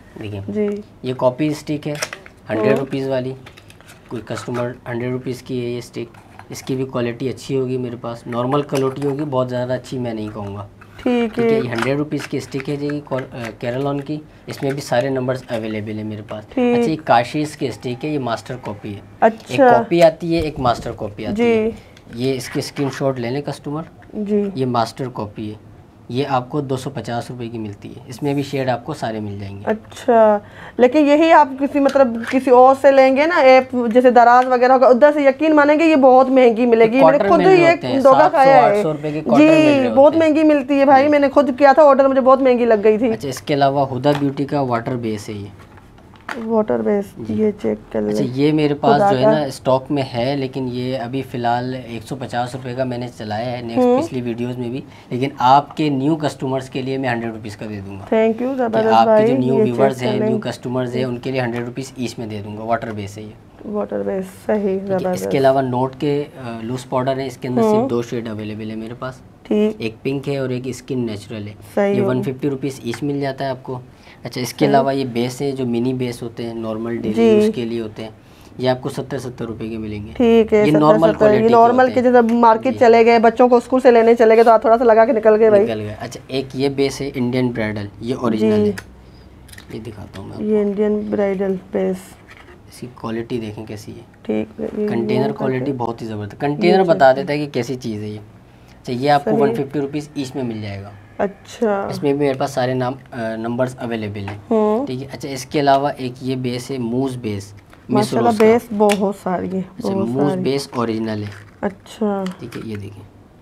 देखिए जी, ये कॉपी स्टिक है 100 रुपीज़ वाली, कोई कस्टमर 100 रुपीज़ की है ये स्टिक। इसकी भी क्वालिटी अच्छी होगी मेरे पास, नॉर्मल क्वालिटी होगी, बहुत ज़्यादा अच्छी मैं नहीं कहूँगा। ठीक है। ये 100 रुपीज़ की स्टिक है जी कैरलॉन की, इसमें भी सारे नंबर्स अवेलेबल है मेरे पास। अच्छा, ये काशीज़ की स्टिक है, ये मास्टर कॉपी है। अच्छा, एक कॉपी आती है, एक मास्टर कॉपी आती जी है। ये इसके स्क्रीनशॉट ले लें कस्टमर। जी, ये मास्टर कॉपी है, ये आपको 250 रुपये की मिलती है। इसमें भी शेड आपको सारे मिल जाएंगे। अच्छा, लेकिन यही आप किसी मतलब किसी और से लेंगे ना, ऐप जैसे दराज वगैरह होगा, उधर से यकीन मानेंगे ये बहुत महंगी मिलेगी। मैंने खुद ही एक धोखा खाया है 700-800 रुपये के कॉटन मिल रहे जी, बहुत महंगी मिलती है भाई। मैंने खुद किया था ऑर्डर, मुझे बहुत महंगी लग गई थी। अच्छा, इसके अलावा हुदा ब्यूटी का वाटर बेस है ये, वाटर बेस, ये चेक कर ले। अच्छा ये मेरे पास जो है ना स्टॉक में है, लेकिन ये अभी फ़िलहाल 150 रुपये का मैंने चलाया है नेक्स्ट पिछली वीडियोस में भी, लेकिन आपके न्यू कस्टमर्स के लिए मैं 100 रुपीज़ का दे दूंगा। थैंक यू जबरदस्त आपके भाई। जो न्यू व्यूवर्स हैं, न्यू कस्टमर्स हैं, उनके लिए 100 रुपीज़ ईच में दे दूंगा। वाटर बेस है ये, वाटर बेस सही जबरदस्त। इसके अलावा नोट के लूज पाउडर है, इसके अंदर सिर्फ 2 शेड अवेलेबल है मेरे पास, ठीक, एक पिंक है और एक स्किन नेचुरल है। सही ये हो। 150 रुपीज़ ईच मिल जाता है आपको। अच्छा, इसके अलावा ये बेस है, जो मिनी बेस होते हैं, नॉर्मल डेली यूज़ के लिए होते हैं, ये आपको 70-70 रुपये के मिलेंगे। ठीक है, ये नॉर्मल क्वालिटी, ये नॉर्मल के जैसे मार्केट चले गए, बच्चों को स्कूल से लेने चले गए तो आप थोड़ा सा लगा के निकल गए भाई। निकल गए। अच्छा, एक ये बेस है इंडियन ब्राइडल, ये ओरिजिनल है, ये दिखाता हूँ मैं। ये इंडियन ब्राइडल बेस, इसकी क्वालिटी देखें कैसी है। ठीक है, कंटेनर क्वालिटी बहुत ही ज़बरदस्त, कंटेनर बता देता है कि कैसी चीज़ है ये। अच्छा, ये आपको 150 रुपीज़ ईच में मिल जाएगा। अच्छा, इसमें भी मेरे पास सारे नंबर्स अवेलेबल हैं, ठीक है। अच्छा, इसके अलावा एक ये बेस है मूज बेस, माशाल्लाह बेस बहुत सारी है, बहुत मूज सारी। बेस ओरिजिनल है, अच्छा, ठीक है। ये देखिए,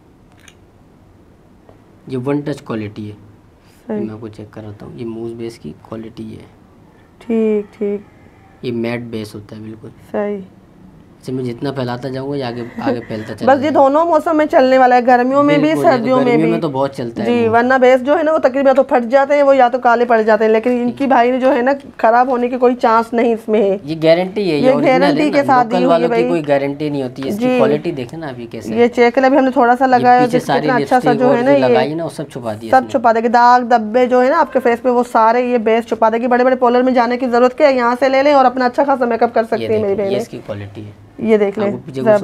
ये 1 टच क्वालिटी है, मैं आपको चेक कराता हूँ। ये मूज बेस की क्वालिटी है, ठीक ठीक, ये मैट बेस होता है बिल्कुल सही। इसे मैं जितना फैलाता जाऊंगा ये आगे आगे फैलता चला बस ये दोनों मौसम में चलने वाला है, गर्मियों में भी सर्दियों में भी। तो बहुत चलता है जी, वरना बेस जो है ना वो तकरीबन तो फट जाते हैं, वो या तो काले पड़ जाते हैं, लेकिन इनकी भाई ने जो है ना खराब होने की कोई चांस नहीं इसमें है। ये गारंटी है, ये गारंटी के साथ दी हुई है भाई, कोई गारंटी नहीं होती है। इसकी क्वालिटी देखें ना अभी कैसे, ये चेक अभी हमने थोड़ा सा लगाया, कितना अच्छा सा जो है ना लगाई ना, वो सब छुपा दिया, सब छुपा देगी। दाग धब्बे जो है ना आपके फेस पे वो सारे ये बेस छुपा देगी। बड़े बड़े पार्लर में जाने की जरूरत क्या है, यहाँ से ले लें और अपना अच्छा खासा मेकअप कर सकती है मेरी बहन। इसकी क्वालिटी है, ये देख लें,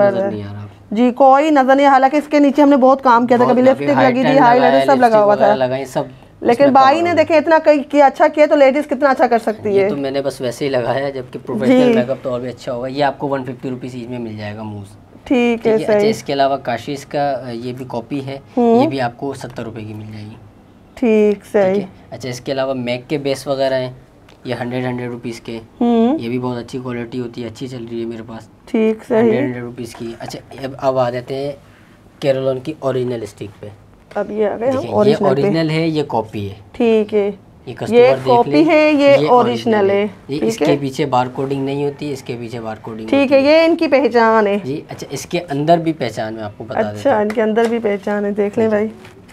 जबरदस्त जी, कोई नजर नहीं। हालांकि इसके नीचे हमने बहुत काम किया था, कभी लिपस्टिक लगी थी, हाईलाइटर सब लगा हुआ था, सब। लेकिन भाई ने देखे इतना किया, अच्छा किया तो लेडीज कितना अच्छा कर सकती है। तो मैंने बस वैसे ही लगाया, जबकि प्रोफेशनल मेकअप तो और भी अच्छा होगा। ये आपको 150 रुपीज़ ईच में मिल जाएगा मूज, ठीक है, अच्छा, इसके अलावा काशीज़ का ये भी कॉपी है, ये भी आपको 70 रुपये की मिल जाएगी, ठीक सही। अच्छा, इसके अलावा मैक के बेस वगैरह हैं, ये 100 रुपीज़ के, ये भी बहुत अच्छी क्वालिटी होती है, अच्छी चल रही है मेरे पास, ठीक सही। 100 रुपीज़ की। अच्छा, अब आ जाते हैं कैरलॉन की ओरिजिनल स्टिक पे। अब ये आ गए हम ये ओरिजिनल ओरिजिनल है, ये कॉपी है, ठीक है। ये कॉपी है, ये ओरिजिनल है। इसके पीछे बार कोडिंग नहीं होती, इसके पीछे बार कोडिंग, ठीक है, ये इनकी पहचान है जी। अच्छा, इसके अंदर भी पहचान मैं आपको बता देता हूँ। अच्छा, इनके अंदर भी पहचान है, देख लें भाई।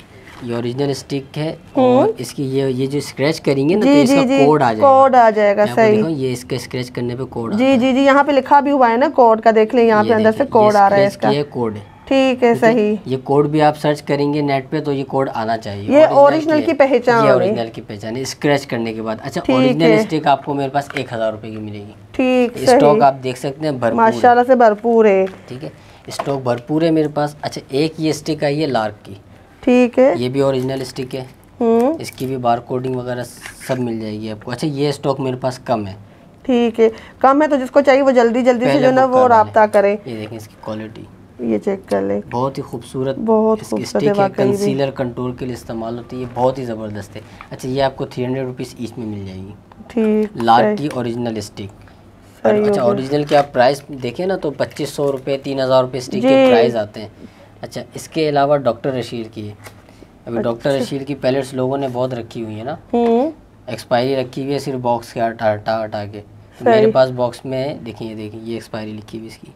ये ओरिजिनल स्टिक है, और इसकी ये जो स्क्रैच करेंगे ना तो इसका कोड आ जाएगा, कोड आ जाएगा, सही। देखो, ये इसका स्क्रैच करने पे कोड जी जी जी, यहाँ पे लिखा भी हुआ है ना कोड का, देख लें यहाँ पे अंदर से कोड आ रहा है इसका, ये कोड है, ठीक है, सही। ये कोड भी आप सर्च करेंगे नेट पे तो ये कोड आना चाहिए। ये ओरिजिनल की पहचान, ये ओरिजिनल की पहचान है स्क्रैच करने के बाद। अच्छा, ओरिजिनल स्टिक आपको मेरे पास 1000 रुपये की मिलेगी, ठीक, स्टॉक आप देख सकते हैं भरपूर, माशाल्लाह से भरपूर है, ठीक है, स्टॉक भरपूर है मेरे पास। अच्छा, एक ये स्टिक आई है लार्क की, ठीक है, ये भी ओरिजिनल स्टिक है, इसकी भी बार कोडिंग वगैरह सब मिल जाएगी आपको। अच्छा, ये स्टॉक मेरे पास कम है, ठीक है, कम है तो जिसको चाहिए वो जल्दी जल्दी से जो ना वो राब्ता करे। ये देखें इसकी क्वालिटी, ये चेक कर ले, बहुत ही खूबसूरत, बहुत स्टिक है, कंसीलर कंटूर के लिए इस्तेमाल होती है, बहुत ही ज़बरदस्त है। अच्छा, ये आपको 300 रुपीज़ ईच में मिल जाएगी, ठीक, लार्क की ओरिजिनल स्टिक। अच्छा, ओरिजिनल के आप प्राइस देखें ना तो 2500 रुपये 3000 रुपये स्टिक के प्राइस आते हैं। अच्छा, इसके अलावा डॉक्टर रशीद की है, अभी डॉक्टर रशीद की पैलेट्स लोगों ने बहुत रखी हुई है ना, एक्सपायरी रखी हुई है सिर्फ बॉक्स के हटा के। मेरे पास बॉक्स में देखिए ये एक्सपायरी लिखी हुई इसकी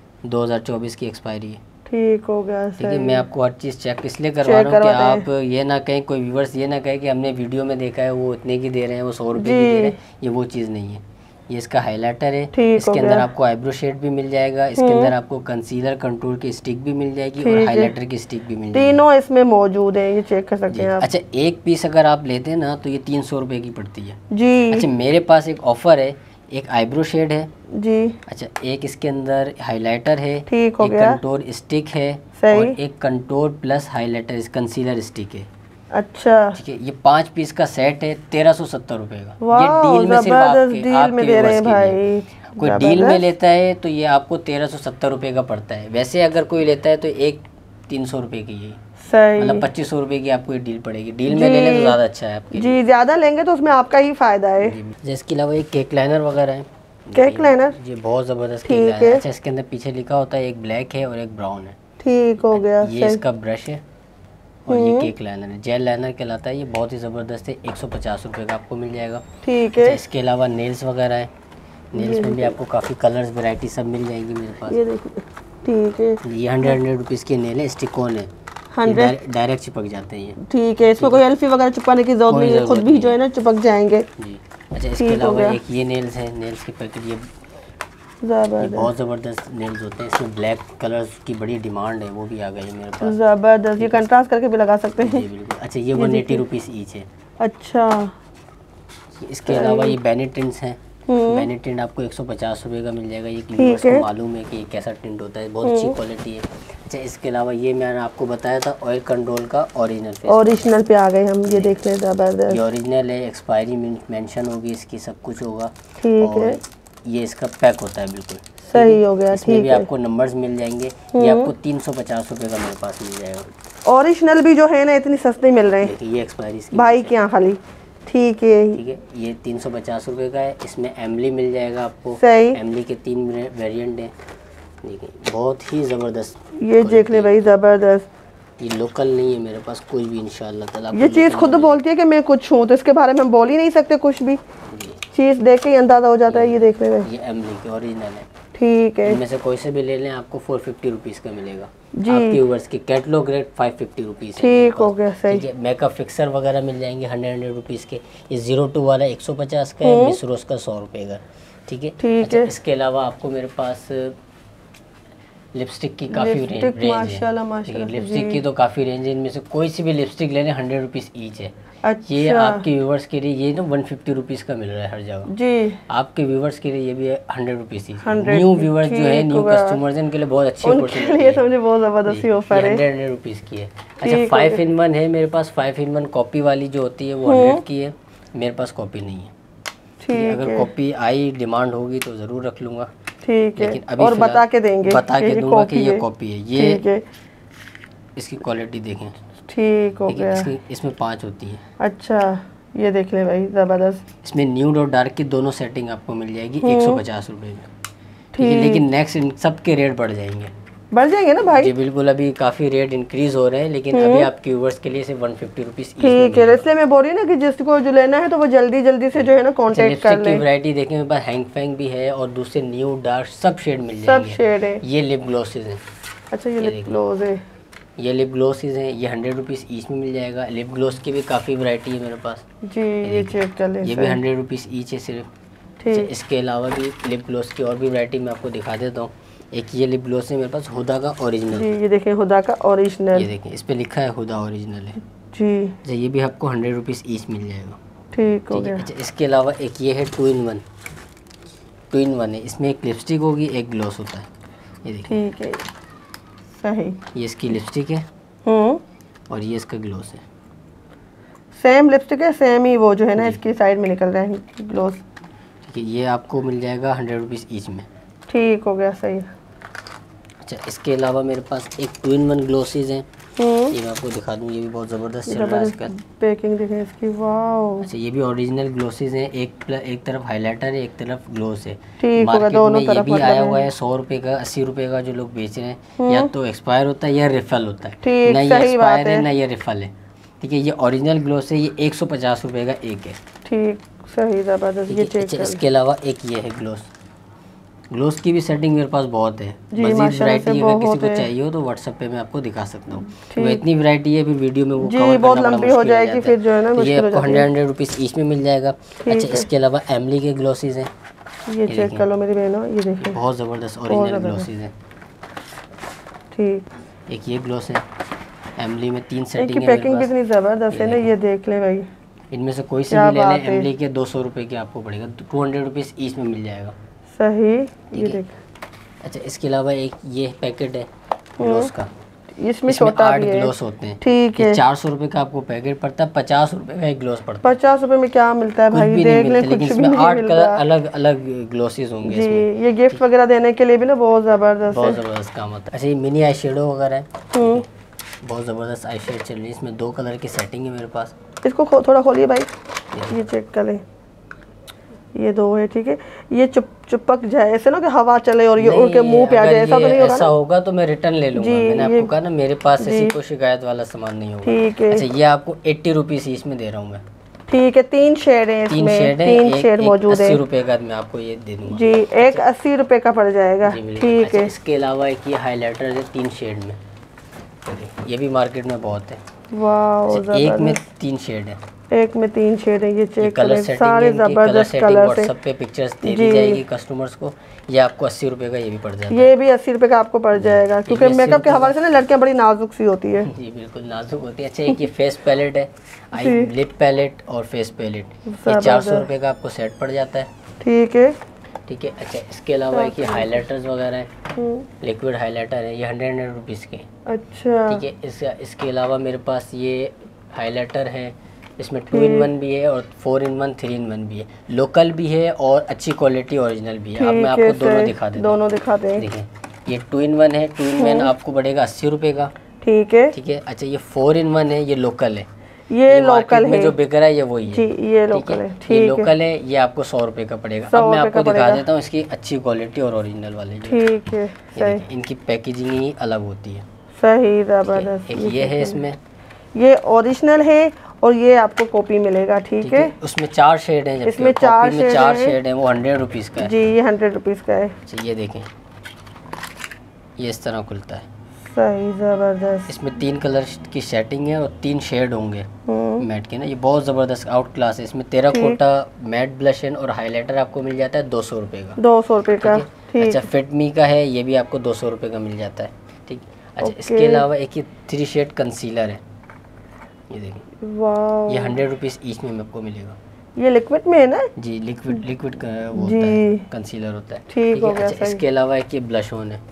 2024 की एक्सपायरी है, ठीक हो गया, ठीक है। मैं आपको हर चीज़ चेक इसलिए करवा रहा हूँ कि आप ये ना कहें, कोई व्यूवर्स ये ना कहे कि हमने वीडियो में देखा है वो इतने की दे रहे हैं, वो 100 रुपये की दे रहे हैं, ये वो चीज़ नहीं है। ये इसका हाइलाइटर है। इसके अंदर आपको आईब्रो शेड भी मिल जाएगा, इसके अंदर आपको कंसीलर कंटूर की स्टिक भी मिल जाएगी और हाइलाइटर की स्टिक भी मिल जाएगी। तीनों इसमें मौजूद है, ये चेक कर सकते हैं आप। अच्छा, एक पीस अगर आप लेते हैं ना तो ये 300 रुपये की पड़ती है जी। अच्छा, मेरे पास एक ऑफर है, एक आईब्रो शेड है जी। अच्छा, एक इसके अंदर हाइलाइटर है, ठीक हो एक गया, कंटूर स्टिक है सही, और एक contour plus highlighter concealer stick है। अच्छा, ठीक है, ये 5 पीस का सेट है 1370 रुपये का। ये वाह, डील में सिर्फ डील में दे रहे हैं भाई। कोई डील में लेता है तो ये आपको 1370 रुपये का पड़ता है। वैसे अगर कोई लेता है तो एक 300 रुपये की है, सही, मतलब 2500 रुपये की आपको ये डील पड़ेगी। डील में ले लें तो ज़्यादा अच्छा है आपके जी, ज़्यादा लेंगे तो उसमें आपका ही फायदा है। इसके अलावा एक केक लाइनर वगैरह है, केक लाइनर, ये बहुत ज़बरदस्त केक लाइनर है। अच्छा, इसके अंदर पीछे लिखा होता है एक ब्लैक है और एक ब्राउन है। ठीक हो गया, ये इसका ब्रश है और ये केक लाइनर है, जेल लाइनर कहलाता है। ये बहुत ही ज़बरदस्त है, 150 रुपये का आपको मिल जाएगा। ठीक है। इसके अलावा नेल्स वगैरह है, नेल्स में भी आपको काफ़ी कलर्स वैरायटी सब मिल जाएगी मेरे पास। ये देखिए, ठीक है, ये 100 रुपीज़ के नेल है, स्टिक-ऑन है, 100 डायरेक्ट चिपक जाते हैं ये। ठीक है, इसमें कोई एल्फी वगैरह चिपकाने की जरूरत नहीं है, खुद भी जो है ना चिपक जाएंगे जी। अच्छा, इसके अलावा एक ये नेल्स है, नेल्स के पैकेट, ये बहुत ज़बरदस्त नेल्स होते हैं। इसमें ब्लैक कलर्स की बड़ी डिमांड है, वो भी आ गई है मेरे पास, ज़बरदस्त। ये कंट्रास्ट करके भी लगा सकते हैं। जी बिल्कुल। अच्छा, ये 180 रुपीज़ ईच है। अच्छा, इसके अलावा ये बेनेटिन्स हैं, बेनेटिन आपको 150 रुपये का मिल जाएगा। ये व्यूअर्स को मालूम है कि कैसा टिंट होता है, बहुत अच्छी क्वालिटी है। अच्छा, इसके अलावा ये मैंने आपको बताया था ऑयल कंट्रोल का ओरिजिनल पे आ गए हम, ये देख रहे हैं, ज़बरदस्त। ये ओरिजिनल है, एक्सपायरी मेंशन होगी इसकी, सब कुछ होगा। ठीक है, ये इसका पैक होता है बिल्कुल सही हो गया। इसमें भी आपको नंबर्स मिल जाएंगे। ये आपको 350 रुपये का मेरे पास मिल जाएगा। ओरिजिनल भी जो है ना इतनी सस्ते मिल रहे हैं, ये एक्सपायरी भाई के यहाँ खाली। ठीक है, ठीक है, ये 350 रुपये का है। इसमें एमली मिल जाएगा आपको, सही, एमली के 3 वेरिएंट हैं। देखिए, बहुत ही ज़बरदस्त, ये देख ले भाई, ज़बरदस्त। ये लोकल नहीं है मेरे पास कोई भी, इंशाल्लाह ताला। ये चीज़ खुद बोलती है कि मैं कुछ हूँ, तो इसके बारे में हम बोल ही नहीं सकते कुछ भी, चीज़ देख के ही अंदाज़ा हो जाता है। ये देख ले भाई, ये एमली के ओरिजिनल है। ठीक है, इनमें से कोई से भी ले लें, आपको 450 रुपीज़ का मिलेगा जी। आपके व्यूअर्स की कैटलॉग रेट 550 रुपीज़ है। ठीक हो गया, सही। ठीक है, मेकअप फिक्सर वगैरह मिल जाएंगे 100 रुपीज़ के। ये 02 वाला 150 का है, मिस रोज का 100 रुपये का। ठीक है, ठीक है। इसके अलावा आपको मेरे पास लिपस्टिक की काफ़ी रेंज है। माशाल्लाह, लिपस्टिक की तो काफ़ी रेंज है, इनमें से कोई सी भी लिपस्टिक ले लें 100 रुपीज़ ईच है। अच्छा, ये आपके व्यूवर्स के लिए ये ना 150 रुपीज़ का मिल रहा है हर जगह जी। आपके व्यूवर्स के लिए ये भी है 100 रुपीज़। न्यू व्यूवर्स जो है, न्यू कस्टमर्स, इनके लिए बहुत अच्छी अपॉर्चुनिटी है, समझे, बहुत ज़बरदस्त ऑफर है। 100 रुपीज़ की है। अच्छा, 5 in 1 है मेरे पास। 5 in 1 कॉपी वाली जो होती है वो 100 की है, मेरे पास कॉपी नहीं है। ठीक, अगर कॉपी आई डिमांड होगी तो ज़रूर रख लूँगा। ठीक है, लेकिन अभी और बता के देंगे, बता के दूंगा कि ये कॉपी है। ये इसकी क्वालिटी देखें, ठीक हो गया। इसमें 5 होती है। अच्छा, ये देख ले भाई, ज़बरदस्त। इसमें न्यूड और डार्क की दोनों सेटिंग आपको मिल जाएगी 150 रुपये में। ठीक है, लेकिन नेक्स्ट इन सब के रेट बढ़ जाएंगे ना भाई? जी बिल्कुल, अभी काफ़ी रेट इंक्रीज हो रहे हैं, लेकिन अभी आपके व्यूअर्स के लिए सिर्फ 150 रुपीज़। ठीक है, इसलिए मैं बोल रही हूँ ना कि जिसको जो लेना है तो वो जल्दी से जो है ना कांटेक्ट कर ले। वैरायटी देखें मेरे पास, हैंग फैंग भी है और दूसरे न्यू डार्क सब शेड मिल जाएंगे। सब शेड है। ये लिप ग्लॉसेज हैं। अच्छा, ये लिप ग्लॉस है, ये लिप ग्लॉसेज हैं, ये 100 रुपीज़ ईच में मिल जाएगा। लिप ग्लॉस की भी काफ़ी वैरायटी है मेरे पास जी, ये चेक कर लें। ये भी 100 रुपीज़ ईच है सिर्फ। ठीक, इसके अलावा भी लिप ग्लॉस की और भी वैरायटी मैं आपको दिखा देता हूँ। एक ये लिप ग्लॉस है मेरे पास, हुदा का ओरिजिनल। जी, ये देखें, हुदा का ओरिजिनल। ये देखें, इस पे लिखा है हुदा ओरिजिनल है जी। ये भी आपको 100 रुपीज़ ईच मिल जाएगा। ठीक हो गया। अच्छा, इसके अलावा एक ये है 2 in 1 है। इसमें एक लिपस्टिक होगी, एक ग्लॉस होता है। ये देखिए, ठीक है, सही। ये इसकी लिपस्टिक है और ये इसका ग्लॉस है। सेम लिपस्टिक है, सेम ही वो जो है ना इसकी साइड में निकल रहा है ग्लॉस। ठीक है, ये आपको मिल जाएगा 100 रुपीज़ ईच में। ठीक हो गया, सही। अच्छा, इसके अलावा मेरे पास एक 2 in 1 ग्लॉसेज हैं। ये मैं आपको दिखा दूँ, ये भी बहुत ज़बरदस्त चल रहा है इसका। पैकिंग देखें इसकी, वाओ। अच्छा, ये भी ओरिजिनल ग्लॉसेज हैं। एक तरफ हाइलाइटर है, एक तरफ ग्लॉस है। ठीक होगा, दोनों तरफ। ये भी आया हुआ है 100 रुपये का, 80 रुपये का जो लोग बेच रहे हैं। या तो एक्सपायर होता है या रिफल होता है, ना ये एक्सपायर है ना ये रिफल है। ठीक है, ये ओरिजिनल ग्लॉस है, ये 150 रुपये का एक है। ठीक, सही, ज़बरदस्त। ये चेक कर। इसके अलावा एक ये है ग्लोस की भी सेटिंग मेरे पास बहुत है। मज़ीद वैरायटी अगर किसी को चाहिए हो तो व्हाट्सएप पे मैं आपको दिखा सकता हूँ। तो इतनी वैरायटी है, फिर वीडियो में वो कवर बहुत लंबी हो जाएगी, फिर जो है ना ये आपको 100 रुपीज़ ईच में मिल जाएगा। अच्छा, इसके अलावा एमली के ग्लॉसेज हैं। ये चेक कर लो मेरी बहनों, ये देखिए बहुत ज़बरदस्त ओरिजिनल ग्लॉसेस हैं। ठीक, एक ये ग्लॉस है एमली में, 3 सेटिंग इनकी है पैकिंग भी इतनी ज़बरदस्त है ना, ये देख ले भाई। इनमें से कोई सी भी ले लें एमली के 200 रुपये के आपको पड़ेगा, 200 रुपीज़ ईच में मिल जाएगा। सही, ये देख। अच्छा इसके अलावा एक ये पैकेट है ग्लॉस का, इसमें छोटा 8 भी है, ग्लॉस होते हैं। ठीक है, 400 रुपये का आपको पैकेट पड़ता है, 50 रुपये का एक ग्लॉस पड़ता है। 50 रुपये में क्या मिलता है भाई, देख ले, कुछ लेकिन भी इसमें नहीं 8 मिलता। कलर अलग अलग ग्लॉसेस होंगे जी, इसमें। ये गिफ्ट वगैरह देने के लिए भी ना बहुत ज़बरदस्त बहुत है। ज़बरदस्त काम होता है। अच्छा ये मिनी आई शेडो वगैरह है, बहुत ज़बरदस्त आई शेड चल रही है, इसमें 2 कलर की सेटिंग है मेरे पास। इसको थोड़ा खोलिए भाई, ये चेक कर ले, ये 2 है, ठीक है। ये चिपक जाए ऐसे ना कि हवा चले और ये उनके मुंह पे आ जाए, ऐसा तो नहीं होगा? ऐसा होगा तो मैं रिटर्न ले लूंगा। मैंने आपको कहा ना मेरे पास ऐसी कोई शिकायत वाला सामान नहीं होगा। ठीक है। अच्छा ये आपको 80 रुपीज़ इसमें दे रहा हूँ मैं। ठीक है, 3 शेड है इसमें, 3 शेड मौजूद है। 80 रुपये का मैं आपको ये दे दूंगा जी, एक 80 रुपये का पड़ जाएगा, ठीक है। इसके अलावा एक ये हाईलाइटर है 3 शेड में, ये भी मार्केट में बहुत है। वाह, एक में 3 शेड है, एक में 3 शेड है, ये चेक कलर करें, सारे जबरदस्त कलर है। व्हाट्सएप पे पिक्चर्स दे दी जाएगी कस्टमर्स को। ये आपको 80 रुपये का ये भी पड़ जाएगा। ये भी 80 रुपये का आपको पड़ जाएगा, क्योंकि मेकअप के हवाले से ना लड़कियां बड़ी नाजुक सी होती है। जी बिल्कुल नाजुक होती है। अच्छा एक ये फेस पैलेट है, आई लिप पैलेट और फेस पैलेट, ये 400 रुपये का आपको सेट पड़ जाता है, ठीक है। ठीक है। अच्छा इसके अलावा एक ये हाईलाइटर्स वगैरह है, लिक्विड हाईलाइटर है, ये 100 रुपीज़ के। अच्छा, ठीक है। इसके अलावा मेरे पास ये हाईलाइटर है, इसमें 2-in-1 भी है और 4-in-1 3-in-1 भी है, लोकल भी है और अच्छी क्वालिटी ओरिजिनल भी है। अब मैं आपको दोनों दिखा देता हूँ। दोनों दिखाते हैं। देखिए ये 2-in-1 है, 2-in-1 आपको पड़ेगा 80 रुपये का, ठीक है, ठीक है। अच्छा ये 4-in-1 है, ये लोकल है, ये लोकल है जो बिक रहा है ये वही है जी, ये लोकल है, ठीक है। ये लोकल है, ये आपको 100 रुपये का पड़ेगा। अब मैं आपको दिखा देता हूँ इसकी अच्छी क्वालिटी और ओरिजिनल वाले, ठीक है। सही, इनकी पैकेजिंग ही अलग होती है। सही, जबरदस्त। एक ये है, इसमें ये ओरिजिनल है और ये आपको कॉपी मिलेगा, ठीक है। उसमें 4 शेड है, इसमें 4 शेड है, वो 100 रुपीज़ का है जी, ये 100 रुपीज़ का है। ये देखें, ये इस तरह खुलता है, सही, जबरदस्त। इसमें 3 कलर की सेटिंग है और 3 शेड होंगे मैट के ना, ये बहुत ज़बरदस्त आउट क्लास है। इसमें टेराकोटा मैट ब्लश और हाईलाइटर आपको मिल जाता है 200 रुपये का, 200 रुपये का, ठीक। अच्छा फिट मी का है, ये भी आपको 200 रुपये का मिल जाता है, ठीक। अच्छा इसके अलावा एक ये 3 शेड कंसीलर है, ये देखिए, वाह, ये 100 रुपीज़ ईच में आपको मिलेगा। ये लिक्विड में है ना? जी लिक्विड का वो होता है, कंसीलर होता है, ठीक हो गया। अच्छा इसके अलावा एक ये ब्लश ऑन है,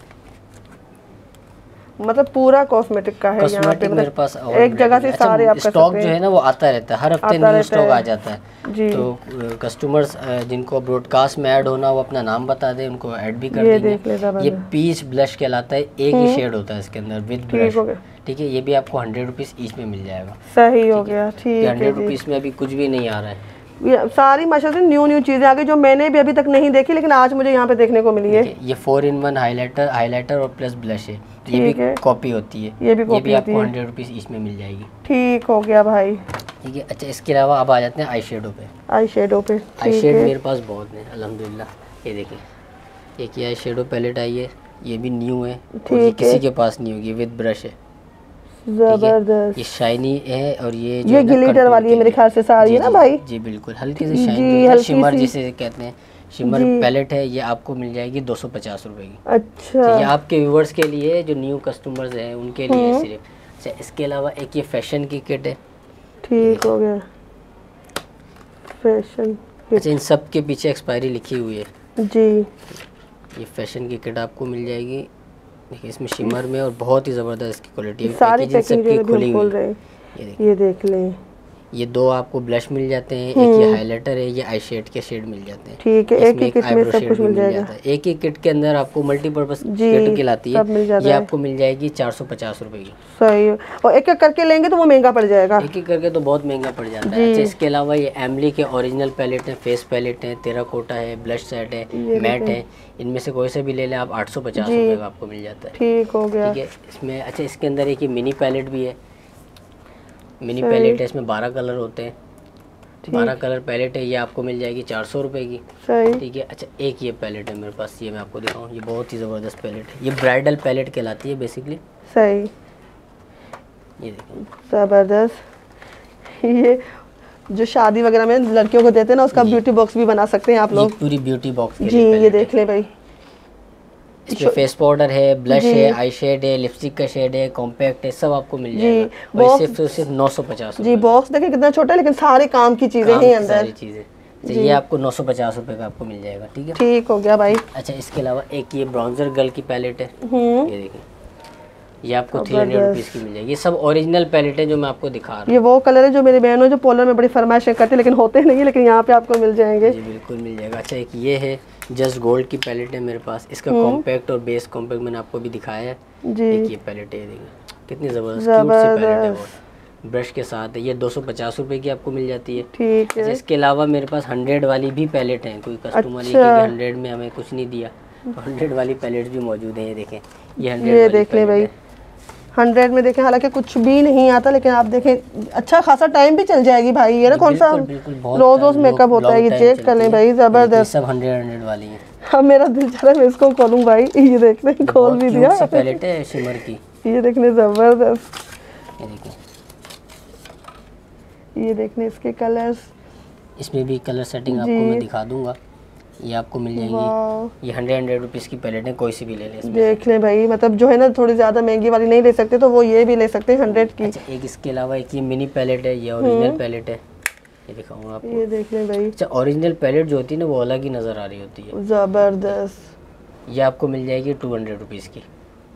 मतलब पूरा कॉस्मेटिक का है यहाँ पे, मेरे मतलब पास एक जगह से सारे आप स्टॉक जो है ना वो आता रहता है, हर हफ्ते न्यू स्टॉक आ जाता है जी। तो कस्टमर्स जिनको ब्रॉडकास्ट में ऐड होना वो अपना नाम बता दे, उनको ऐड भी कर देंगे। ये पीच ब्लश कहलाता है, एक ही शेड होता है इसके अंदर विद ब्लश, ठीक है। ये भी आपको 100 रुपीज़ ईच में मिल जाएगा, सही हो गया, ठीक है। 100 रुपीज़ में अभी कुछ भी नहीं आ रहा है, सारी माशाल्लाह से न्यू चीज़ें आ गई जो मैंने भी अभी तक नहीं देखी, लेकिन आज मुझे यहाँ पे देखने को मिली है। ये 4-in-1 हाईलाइटर और प्लस ब्लश है, ये भी कॉपी होती है, ये भी आपको 100 रुपीज़ ईच में मिल जाएगी, ठीक हो गया भाई, ठीक है। अच्छा इसके अलावा अब आ जाते हैं आई शेडो पे। आई शेड मेरे पास बहुत है अल्हम्दुलिल्लाह। ये देखिए एक ये आई शेडो पैलेट आई है, ये भी न्यू है, किसी के पास नहीं होगी, विद ब्रश है, जबरदस्त। ये शाइनी है और ये ग्लिटर वाली है मेरे ख्याल से सारी है ना भाई? जी बिल्कुल, हल्की सी शाइन, शिमर जिसे कहते हैं, शिमर पैलेट है, ये आपको मिल जाएगी 250 रुपए की। अच्छा, ये आपके व्यूवर्स के लिए जो न्यू कस्टमर्स हैं उनके लिए सिर्फ। अच्छा इसके अलावा एक ये फैशन की किट है, ठीक हो गया, फैशन। अच्छा इन सब के पीछे एक्सपायरी लिखी हुई है जी। ये फैशन की किट आपको मिल जाएगी, देखिए इसमें शिमर में और बहुत ही ज़बरदस्त इसकी क्वालिटी है, सारी पैकिंग खुली हुई है, ये देख लें। ये 2 आपको ब्लश मिल जाते हैं, एक ये हाइलाइटर है, ये आई शेड के शेड मिल जाते हैं, ठीक है। एक ही किट में सब कुछ मिल जाएगा, एक ही किट के अंदर आपको मल्टीपर्पज़ किट खिलाती है, ये आपको मिल जाएगी 450 रुपये की। सही, और एक एक करके लेंगे तो वो महंगा पड़ जाएगा, एक एक करके तो बहुत महंगा पड़ जाता है। अच्छा इसके अलावा ये एमली के ओरिजिनल पैलेट है, फेस पैलेट है, टेराकोटा है, ब्लश सेट है, मैट है, इनमें से कोई से भी ले लें आप 850 रुपये का आपको मिल जाता है, ठीक हो गया, ठीक है। इसमें अच्छा इसके अंदर एक ये मिनी पैलेट भी है, मिनी पैलेट है, इसमें 12 कलर होते हैं, 12 कलर पैलेट है, ये आपको मिल जाएगी 400 रुपये की, सही, ठीक है। अच्छा एक ये पैलेट है मेरे पास, ये मैं आपको दिखाऊं, ये बहुत ही ज़बरदस्त पैलेट है, ये ब्राइडल पैलेट कहलाती है बेसिकली, सही, ये देखो ज़बरदस्त। ये जो शादी वगैरह में लड़कियों को देते हैं ना, उसका ब्यूटी बॉक्स भी बना सकते हैं आप लोग। पूरी ब्यूटी बॉक्स जी, ये देख ले भाई। इसमें फेस पाउडर है, ब्लश है, आई शेड है, लिपस्टिक का शेड है, कॉम्पैक्ट है, सब आपको मिल जाएगा। और सिर्फ 950 जी। बॉक्स देखिए कितना छोटा है, लेकिन सारे काम की चीजें हैं अंदर, सारी चीजें। तो ये आपको 950 रुपए का आपको मिल जाएगा। ठीक है, ठीक हो गया भाई। अच्छा, इसके अलावा एक ये ब्राउन्जर गर्ल की पैलेट है, ये देखिए, ये आपको 300 रुपीज़ की मिल जाएगी। ये सब ओरिजिनल पैलेट है जो मैं आपको दिखा रहा हूँ। ये वो कलर है जो मेरी बहन है जो पोलर में बड़ी फरमाइश करती है, लेकिन होते नहीं, लेकिन यहाँ पे आपको मिल जाएंगे। जी बिल्कुल मिल जाएगा। अच्छा, एक ये है जस्ट गोल्ड की पैलेट है मेरे पास, इसका कॉम्पैक्ट और बेस कॉम्पैक्ट मैंने आपको भी दिखाया है जी। एक ये पैलेट है, देखिए कितनी ज़बरदस्त क्यूट सी पैलेट है, और ब्रश के साथ है। ये 250 रुपए की आपको मिल जाती है। ठीक है। इसके अलावा मेरे पास 100 वाली भी पैलेट है। कोई कस्टमर है कि 100 में हमें कुछ नहीं दिया, तो 100 वाली पैलेट भी मौजूद है। ये देखें, ये 100 ये देख ले भाई, 100 में देखें, हालांकि कुछ भी नहीं आता, लेकिन आप देखें अच्छा खासा टाइम भी चल जाएगी भाई। ये ना कौन सा रोज मेकअप होता है, ये चेक कर लें भाई, जबरदस्त। सब 100 वाली है। हाँ, मेरा दिल चाह रहा है मैं इसको खोलूं भाई। ये देखने खोल भी दिया। पैलेट है शिमर की, ये देखने जबरदस्त। ये देखिए, ये देखने इसके कलर्स, इसमें भी कलर सेटिंग आपको मैं दिखा दूंगा। ये आपको मिल जाएंगी। ये 100 रुपीज़ की पैलेट है, कोई सी भी ले लें। देख लें भाई, मतलब जो है ना थोड़ी ज़्यादा महंगी वाली नहीं ले सकते, तो वो ये भी ले सकते हैं 100 की। अच्छा, एक इसके अलावा एक ये मिनी पैलेट है, ये ओरिजिनल पैलेट है, ये दिखाऊंगा आपको। ये देख लें भाई। अच्छा, ओरिजिनल पैलेट जो होती है ना वो अलग ही नज़र आ रही होती है, ज़बरदस्त। ये आपको मिल जाएगी 200 रुपीज़ की।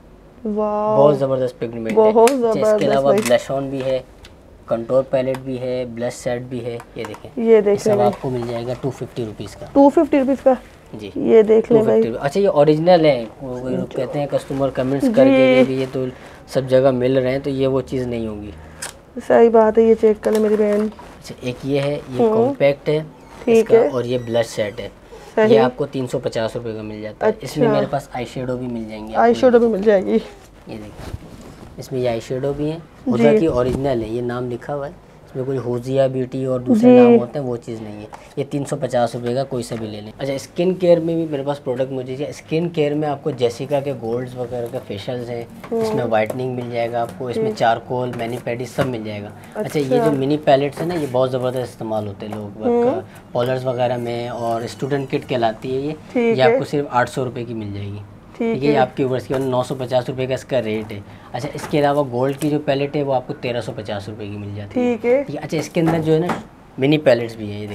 वाह, बहुत ज़बरदस्त पिगमेंट है। बहुत ज़बरदस्त। इसके अलावा ब्लश ऑन भी है, कंटोर पैलेट भी है, ब्लश सेट भी है। ये देखें, ये देख सब आपको मिल जाएगा 250 रुपीज़ का। 250 रुपीज़ का जी, ये देख लें भाई। अच्छा, ये ओरिजिनल है। वो कहते हैं कस्टमर कमेंट्स करके भी ये तो सब जगह मिल रहे हैं, तो ये वो चीज़ नहीं होगी। सही बात है, ये चेक कर ले मेरी बहन। अच्छा, एक ये है, ये कॉम्पैक्ट है, ठीक है, और ये ब्लश सेट है, ये आपको 350 रुपये का मिल जाता है। इसमें मेरे पास आई शेडो भी मिल जाएंगे। आई शेडो भी मिल जाएगी, ये देखिए, इसमें ये आई शेडो भी है, हुजा की ओरिजिनल है, ये नाम लिखा हुआ है। इसमें कोई हुजिया ब्यूटी और दूसरे नाम होते हैं, वो चीज़ नहीं है। ये 350 रुपये का कोई सा भी ले लें। अच्छा, स्किन केयर में भी मेरे पास प्रोडक्ट मौजूद है। स्किन केयर में आपको जेसिका के गोल्ड्स वगैरह के फेशियल्स हैं, इसमें वाइटनिंग मिल जाएगा आपको, इसमें चारकोल, मैनी पैडी सब मिल जाएगा। अच्छा, ये जो मिनी पैलेट्स है ना, ये बहुत ज़बरदस्त इस्तेमाल होते हैं लोग पॉलर्स वगैरह में, और स्टूडेंट किट कहलाती है ये आपको सिर्फ 800 रुपये की मिल जाएगी। ठीक है, आपकी व्यूअर्स की 950 रुपये का इसका रेट है। अच्छा, इसके अलावा गोल्ड की जो पैलेट है वो आपको 1350 रुपये की मिल जाती है। ठीक है। अच्छा, इसके अंदर जो है ना मिनी पैलेट्स भी है, ये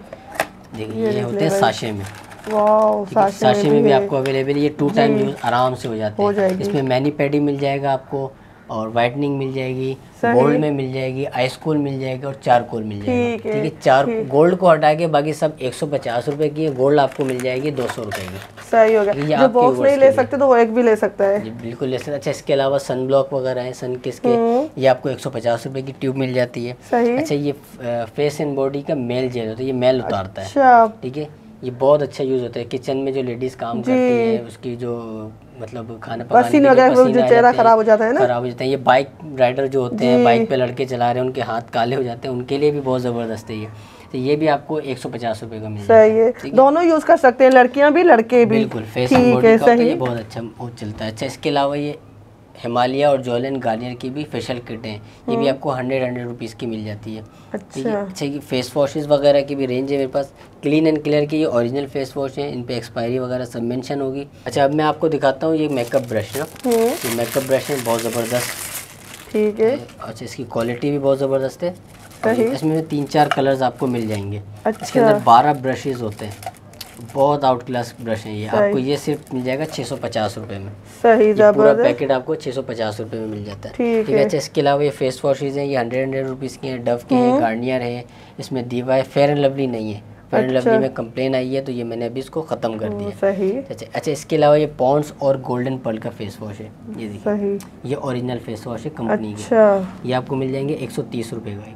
देखिए, ये होते हैं साशे में। वाह, साशे में भी आपको अवेलेबल है। ये 2 टाइम यूज आराम से हो जाते हैं। इसमें मैनी पैडी मिल जाएगा आपको, और वाइटनिंग मिल जाएगी, गोल्ड में मिल जाएगी, आइस कोल मिल जाएगी, और चारकोल मिल जाएगी। ठीक है, चार गोल्ड को हटा के बाकी सब 150 रुपये की है। गोल्ड आपको मिल जाएगी 200 रुपये की। सही हो गया। जो बॉक्स नहीं ले सकते तो वो एक भी ले सकता है। जी बिल्कुल ले सकते। अच्छा, इसके अलावा सन ब्लॉक वगैरह है, सन किस के, ये आपको 150 रुपये की ट्यूब मिल जाती है। सही। अच्छा, ये फेस एंड बॉडी का मेल जेल होता है, ये मेल उतारता है। ठीक है, ये बहुत अच्छा यूज़ होता है किचन में, जो लेडीज़ काम करती है उसकी जो मतलब खाना पकाने वगैरह जो चेहरा खराब हो जाता है ना, खराब हो जाता है। ये बाइक राइडर जो होते हैं, बाइक पे लड़के चला रहे हैं, उनके हाथ काले हो जाते हैं, उनके लिए भी बहुत ज़बरदस्त है ये। तो ये भी आपको 150 रुपये का मिल जाएगा। सही है, दोनों यूज़ कर सकते हैं, लड़कियां भी लड़के भी। बिल्कुल, फेस एंड बॉडी का ये बहुत अच्छा चलता है। अच्छा, इसके अलावा ये हिमालय और जॉलन गार्नियर की भी फेशियल किट हैं, ये भी आपको 100 रुपीज़ की मिल जाती है। ठीक है। अच्छा, ये फेस वॉशेस वगैरह की भी रेंज है मेरे पास। क्लीन एंड क्लियर की ये ओरिजिनल फेस वॉश है, इन पे एक्सपायरी वगैरह सब मेंशन होगी। अच्छा, अब मैं आपको दिखाता हूँ ये मेकअप ब्रश है। ये मेकअप ब्रश है, बहुत ज़बरदस्त। ठीक है। अच्छा, इसकी क्वालिटी भी बहुत ज़बरदस्त है। इसमें 3-4 कलर्स आपको मिल जाएंगे। इसके अंदर 12 ब्रशेज़ होते हैं, बहुत आउट क्लास ब्रश है ये। आपको ये सिर्फ मिल जाएगा 650 रुपये में। सही, पूरा पैकेट आपको 650 रुपये में मिल जाता है। ठीक है। अच्छा, इसके अलावा ये फेस वॉशेज़ हैं, ये 100 रुपीज़ की हैं। डव के हैं, गार्नियर है, इसमें दीवा है। फेयर एंड लवली नहीं है, फेयर एंड लवली में कंप्लेन आई है, तो ये मैंने अभी इसको ख़त्म कर दिया। सही। अच्छा, इसके अलावा ये पॉन्ड्स और गोल्डन पर्ल का फेस वॉश है, ये देखिए, ये ओरिजिनल फेस वॉश है कंपनी की। ये आपको मिल जाएंगे 130 रुपये का,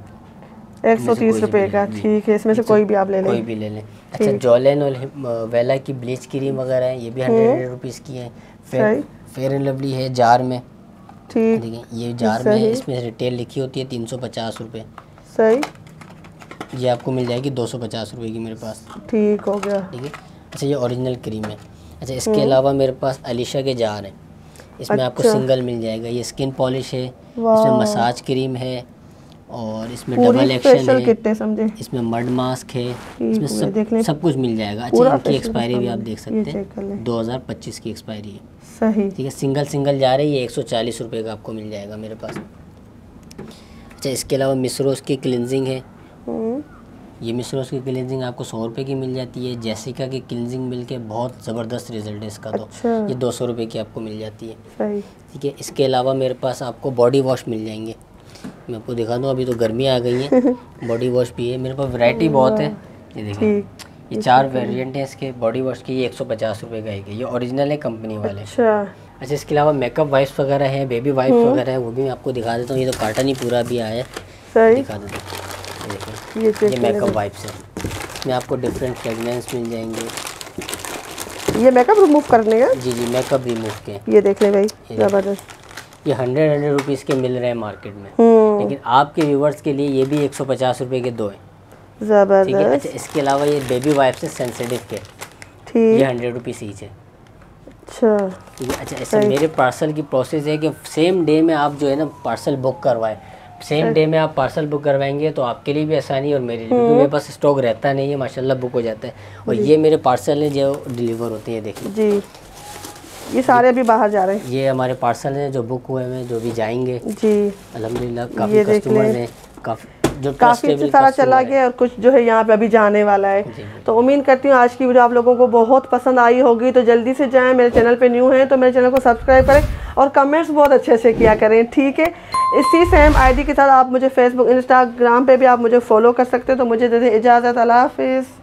130 रुपये का। ठीक है, इसमें से कोई भी आप ले लें, कोई भी ले लें। अच्छा, जॉलन और वेला की ब्लीच क्रीम वगैरह है, ये भी 100 रुपीज़ की है। फेयर एंड लवली है जार में। ठीक, देखिए, ये जार में है, इसमें रिटेल लिखी होती है 350 रुपये। सही। ये आपको मिल जाएगी 250 रुपये की मेरे पास। ठीक हो गया। ठीक है। अच्छा, ये ओरिजिनल क्रीम है। अच्छा, इसके अलावा मेरे पास अलीशा के जार हैं, इसमें आपको सिंगल मिल जाएगा। ये स्किन पॉलिश है, इसमें मसाज क्रीम है, और इसमें डबल एक्शन है, कितने समझे, इसमें मड मास्क है, इसमें सब कुछ मिल जाएगा। अच्छा, इनकी एक्सपायरी भी आप देख सकते हैं, 2025 की एक्सपायरी है। सही, ठीक है, सिंगल जा रही है, 140 रुपये का आपको मिल जाएगा मेरे पास। अच्छा, इसके अलावा मिसरोस की क्लिनजिंग है, ये मिसरोस की क्लिनजिंग आपको 100 रुपये की मिल जाती है। जैसिका की क्लिनजिंग मिल के बहुत ज़बरदस्त रिजल्ट है इसका। अच्छा। तो ये 200 रुपये की आपको मिल जाती है। सही। ठीक है, इसके अलावा मेरे पास आपको बॉडी वॉश मिल जाएंगे, मैं आपको दिखा दूँ। अभी तो गर्मी आ गई है, बॉडी वॉश भी है मेरे पास, वैरायटी बहुत है। ये देखिए, ये 4 वेरिएंट हैं इसके बॉडी वॉश के। ये 150 रुपये का है, ये ओरिजिनल है कंपनी वाले। अच्छा, इसके अलावा मेकअप वाइप्स वगैरह हैं, बेबी वाइप्स वगैरह है, वो भी मैं आपको दिखा देता हूँ। ये तो कार्टन ही पूरा भी आया है, दिखा देता हूँ। ये मेकअप वाइप्स है, इसमें आपको डिफरेंट फ्रेगनेंस मिल जाएंगे। ये मेकअप रिमूव करने का? जी, मेकअप रिमूव के। ये देख ले भाई, ज़बरदस्त। ये 100 रुपीज़ के मिल रहे हैं मार्केट में, लेकिन आपके व्यूवर्स के लिए ये भी 150 रुपये के 2 हैं। ज़बरदस्त। ठीक है। अच्छा, इसके अलावा ये बेबी वाइप्स है सेंसिटिव के, ये 100 रुपीज़ ईच है। अच्छा, ठीक है। अच्छा, ऐसे मेरे पार्सल की प्रोसेस है कि सेम डे में आप जो है ना पार्सल बुक करवाएं। सेम डे में आप पार्सल बुक करवाएंगे तो आपके लिए भी आसानी और मेरे लिए, क्योंकि मेरे पास स्टॉक रहता नहीं है, माशाल्लाह बुक हो जाता है। और ये मेरे पार्सल हैं जो डिलीवर होते हैं, देखिए जी, ये सारे अभी बाहर जा रहे हैं। ये हमारे पार्सल हैं जो बुक हुए हैं, जो भी जाएंगे जी अल्हम्दुलिल्लाह। काफ़ी कस्टमर्स हैं, काफ़ी सारा चला गया और कुछ जो है यहाँ पे अभी जाने वाला है। तो उम्मीद करती हूँ आज की वीडियो आप लोगों को बहुत पसंद आई होगी। तो जल्दी से जाएं, मेरे चैनल पे न्यू हैं तो मेरे चैनल को सब्सक्राइब करें और कमेंट्स बहुत अच्छे से किया करें। ठीक है, इसी सेम आईडी के साथ आप मुझे फेसबुक इंस्टाग्राम पे भी आप मुझे फॉलो कर सकते हैं। तो मुझे दे दें इजाज़त, अल्लाह हाफिज़।